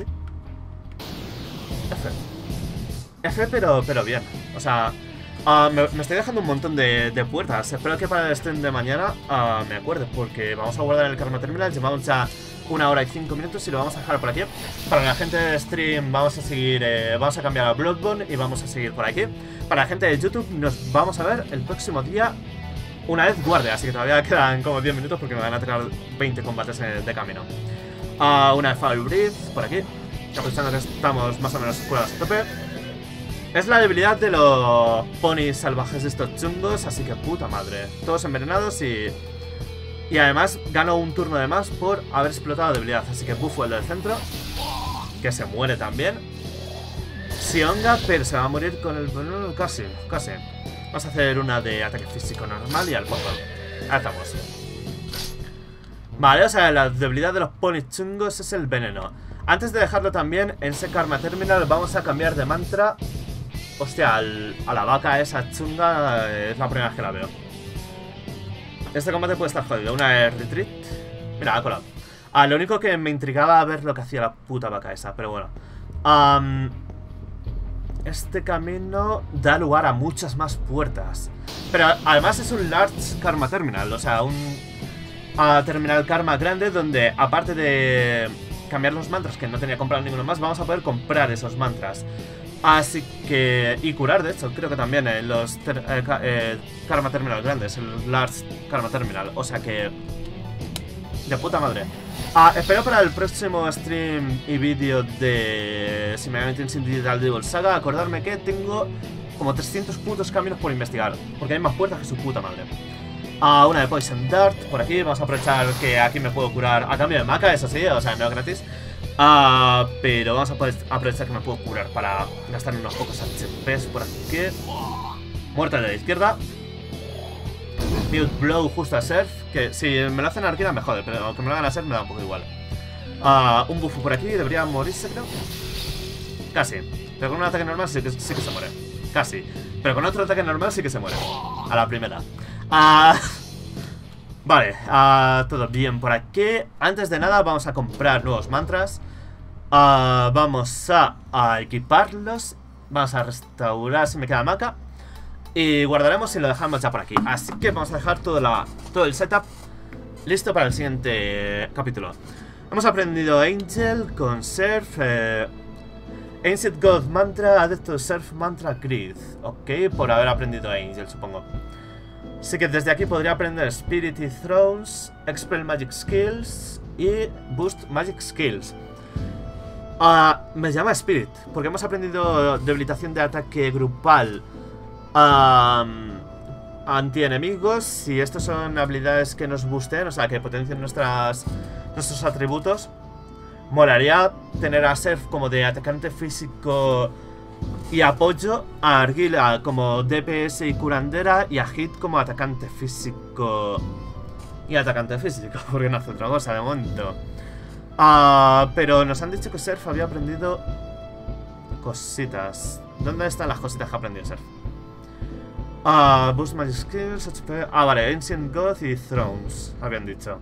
F. F, pero, pero bien. O sea, uh, me, me estoy dejando un montón de, de puertas. Espero que para el stream de mañana uh, me acuerde, porque vamos a guardar el karma terminal. Llevamos ya una hora y cinco minutos y lo vamos a dejar por aquí. Para la gente de stream vamos a seguir, eh, vamos a cambiar a Bloodborne y vamos a seguir por aquí. Para la gente de YouTube nos vamos a ver el próximo día, una vez guarde, así que todavía quedan como diez minutos porque me van a tocar veinte combates de camino. Uh, una de Foul Breath por aquí, aprovechando que estamos más o menos curados a tope. Es la debilidad de los ponis salvajes de estos chungos, así que puta madre. Todos envenenados y... Y además gano un turno de más por haber explotado debilidad. Así que bufo el del centro, que se muere también. Sionga, pero se va a morir con el... Casi, casi. Vamos a hacer una de ataque físico normal y al poco. Ahí estamos. Vale, o sea, la debilidad de los ponis chungos es el veneno. Antes de dejarlo también, en ese Karma Terminal vamos a cambiar de mantra. Hostia, al, a la vaca esa chunga eh, es la primera vez que la veo. Este combate puede estar jodido. Una es retreat. Mira, ha colado. Ah, lo único que me intrigaba ver lo que hacía la puta vaca esa, pero bueno. Um, este camino da lugar a muchas más puertas. Pero además es un large Karma Terminal, o sea, un uh, terminal Karma grande donde, aparte de cambiar los mantras, que no tenía comprado ninguno más, vamos a poder comprar esos mantras. Así que... y curar, de hecho, creo que también en eh, los ter, eh, eh, Karma Terminal grandes, el Large Karma Terminal. O sea que... de puta madre. Ah, espero para el próximo stream y vídeo de Shin Megami Tensei Digital Devil Saga acordarme que tengo como trescientos putos caminos por investigar, porque hay más puertas que su puta madre. Ah, una de Poison Dart por aquí. Vamos a aprovechar que aquí me puedo curar a cambio de maca, eso sí, o sea, no gratis. Ah, pero vamos a poder aprovechar que me puedo curar para gastar unos pocos H Ps por aquí. Muerte de la izquierda. Mute Blow justo a Surf, que si me lo hacen a Arkina me jode, pero aunque me lo hagan a Surf me da un poco igual. Ah, un buffo por aquí, debería morirse, creo. Casi. Pero con un ataque normal sí que, sí que se muere. Casi. Pero con otro ataque normal sí que se muere. A la primera. Ah... Vale, uh, todo bien por aquí. Antes de nada vamos a comprar nuevos mantras. uh, Vamos a, a equiparlos. Vamos a restaurar si me queda maca. Y guardaremos y lo dejamos ya por aquí. Así que vamos a dejar todo, la, todo el setup listo para el siguiente capítulo. Hemos aprendido Angel con Surf, eh, Ancient God Mantra, Adepto Surf Mantra Creed. Ok, por haber aprendido Angel, supongo. Así que desde aquí podría aprender Spirit y Thrones, Expel Magic Skills y Boost Magic Skills. Uh, me llama Spirit, porque hemos aprendido debilitación de ataque grupal um, anti-enemigos. Y estos son habilidades que nos boosten, o sea, que potencien nuestras, nuestros atributos. Molaría tener a Surf como de atacante físico y apoyo, a Argila como D P S y curandera, y a Hit como atacante físico y atacante físico, porque no hace otra cosa de momento. Uh, pero nos han dicho que Surf había aprendido cositas. ¿Dónde están las cositas que ha aprendido Surf? Uh, Boost Magic Skills, H P... Ah, vale, Ancient God y Thrones, habían dicho.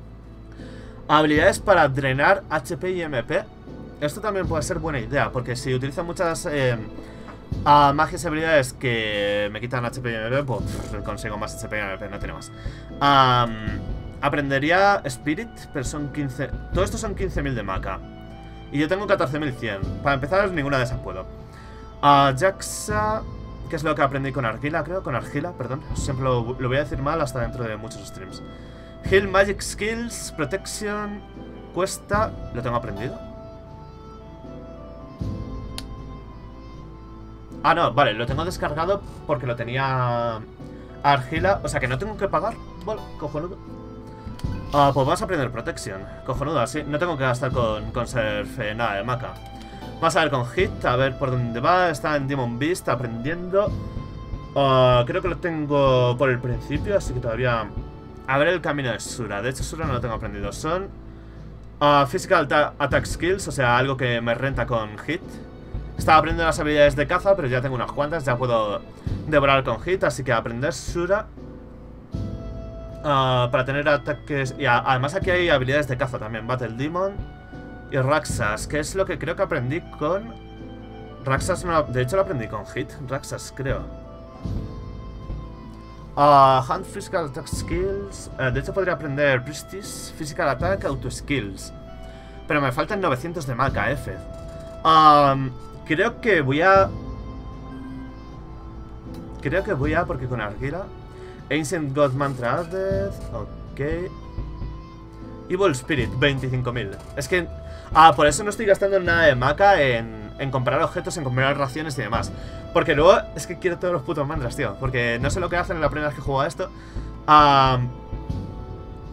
Habilidades para drenar H P y M P. Esto también puede ser buena idea, porque si utilizo muchas eh, uh, magias y habilidades que me quitan H P y M P, pues pff, consigo más H P y M P, no tiene más. Um, aprendería Spirit, pero son quince... Todo esto son quince mil de maca. Y yo tengo catorce mil cien. Para empezar, ninguna de esas puedo. Uh, Jaxa, que es lo que aprendí con Argila, creo. Con Argila, perdón. Siempre lo, lo voy a decir mal hasta dentro de muchos streams. Heal Magic Skills, Protection, Cuesta... ¿Lo tengo aprendido? Ah, no, vale, lo tengo descargado porque lo tenía Argila, o sea que no tengo que pagar. Vale, cojonudo. uh, Pues vamos a aprender Protection. Cojonudo, así no tengo que gastar con, con Surf eh, nada de maca. Vamos a ver con Hit, a ver por dónde va. Está en Demon Beast aprendiendo. uh, Creo que lo tengo por el principio, así que todavía... A ver el camino de Sura. De hecho Sura no lo tengo aprendido. Son uh, Physical Attack Skills, o sea, algo que me renta con Hit. Estaba aprendiendo las habilidades de caza, pero ya tengo unas cuantas. Ya puedo devorar con Hit, así que aprender Sura uh, para tener ataques. Y a, además aquí hay habilidades de caza también. Battle Demon y Raxas, que es lo que creo que aprendí con... Raxas, no, de hecho lo aprendí con Hit. Raxas, creo. uh, Hand Physical Attack Skills. uh, De hecho podría aprender Prestige, Physical Attack, Auto Skills. Pero me faltan novecientos de maca, F. Um, Creo que voy a... Creo que voy a... Porque con Argila... Ancient God Mantra Added... Ok... Evil Spirit, veinticinco mil. Es que... Ah, por eso no estoy gastando nada de maca en, en comprar objetos, en comprar raciones y demás. Porque luego es que quiero todos los putos mantras, tío. Porque no sé lo que hacen en la primera vez que juego a esto. Um,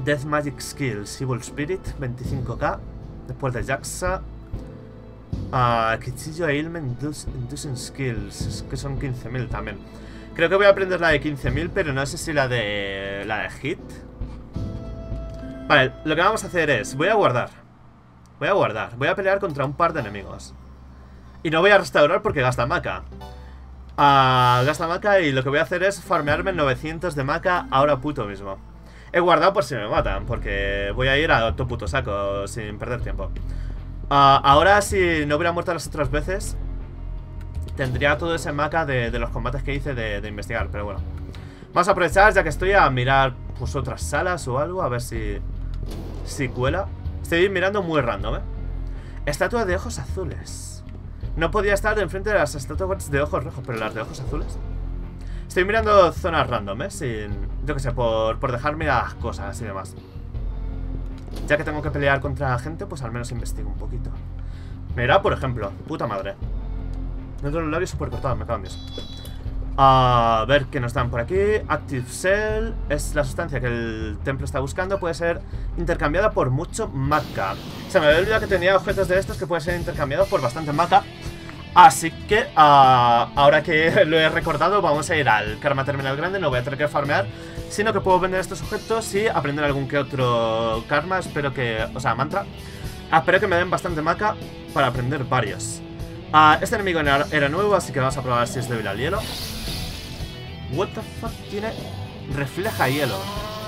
Death Magic Skills, Evil Spirit, veinticinco k. Después de Jaxa. Uh, Cuchillo Ailment Inducing Skills, que son quince mil también. Creo que voy a aprender la de quince mil, pero no sé si la de... la de Hit. Vale, lo que vamos a hacer es... Voy a guardar. Voy a guardar. Voy a pelear contra un par de enemigos. Y no voy a restaurar porque gasta maca. Uh, gasta maca y lo que voy a hacer es farmearme novecientos de maca ahora puto mismo. He guardado por si me matan, porque voy a ir a otro puto saco sin perder tiempo. Uh, ahora, si no hubiera muerto las otras veces, tendría todo ese maca de, de los combates que hice de, de investigar, pero bueno. Vamos a aprovechar, ya que estoy, a mirar pues otras salas o algo, a ver si... Si cuela. Estoy mirando muy random, ¿eh? Estatua de ojos azules. No podía estar enfrente de las estatuas de ojos rojos, pero las de ojos azules. Estoy mirando zonas random, ¿eh? Sin... Yo que sé, por, por dejar mirar cosas y demás. Ya que tengo que pelear contra gente, pues al menos investigo un poquito. Mira, por ejemplo, puta madre. Dentro de los labios súper cortados, me cago en Dios. A ver qué nos dan por aquí. Active Cell es la sustancia que el templo está buscando. Puede ser intercambiada por mucho maca. Se me había olvidado que tenía objetos de estos que pueden ser intercambiados por bastante maca. Así que, uh, ahora que lo he recordado, vamos a ir al Karma Terminal Grande. No voy a tener que farmear, sino que puedo vender estos objetos y aprender algún que otro karma. Espero que, o sea, mantra. Espero que me den bastante maca para aprender varios. uh, Este enemigo era, era nuevo, así que vamos a probar si es débil al hielo. What the fuck, tiene... Refleja hielo.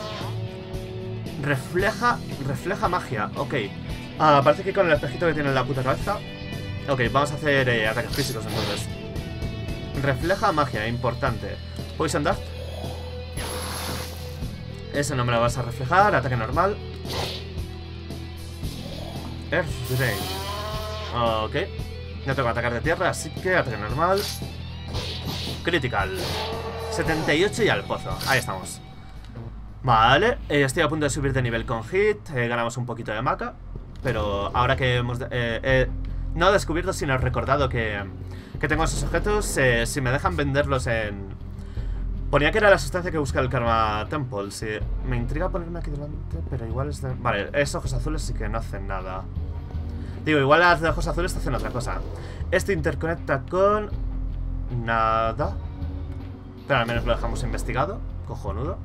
Refleja... Refleja magia, ok. uh, Parece que con el espejito que tiene en la puta cabeza. Ok, vamos a hacer eh, ataques físicos entonces. Refleja magia, importante. Poison Dart. Eso no me lo vas a reflejar. Ataque normal. Earth Drain. Ok. No tengo que atacar de tierra, así que ataque normal. Critical. setenta y ocho y al pozo. Ahí estamos. Vale, eh, estoy a punto de subir de nivel con hit. eh, Ganamos un poquito de maca. Pero ahora que hemos... Eh, eh, no he descubierto, sino he recordado que, que tengo esos objetos. eh, Si me dejan venderlos en... Ponía que era la sustancia que busca el Karma Temple. Si me intriga ponerme aquí delante, pero igual es de... Vale, esos ojos azules sí que no hacen nada. Digo, igual las de ojos azules te hacen otra cosa. Este interconecta con... Nada. Pero al menos lo dejamos investigado. Cojonudo.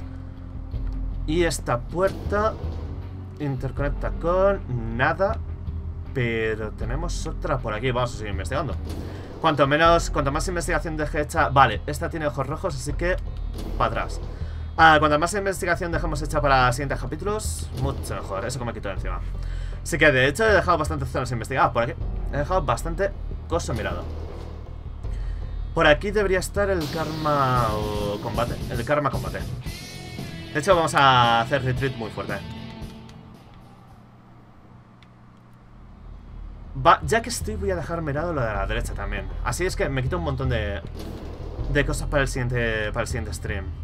Y esta puerta interconecta con... Nada. Pero tenemos otra por aquí. Vamos a seguir investigando. Cuanto menos, cuanto más investigación deje hecha... Vale, esta tiene ojos rojos, así que... Para atrás. ah, Cuanto más investigación dejamos hecha para los siguientes capítulos, mucho mejor. Eso que me quito de encima. Así que de hecho he dejado bastantes zonas investigadas por aquí. He dejado bastante coso mirado. Por aquí debería estar el Karma o combate. El Karma combate. De hecho vamos a hacer retreat muy fuerte. Va, ya que estoy, voy a dejar mirado lo de la derecha también. Así es que me quito un montón de, de cosas para el siguiente, para el siguiente stream.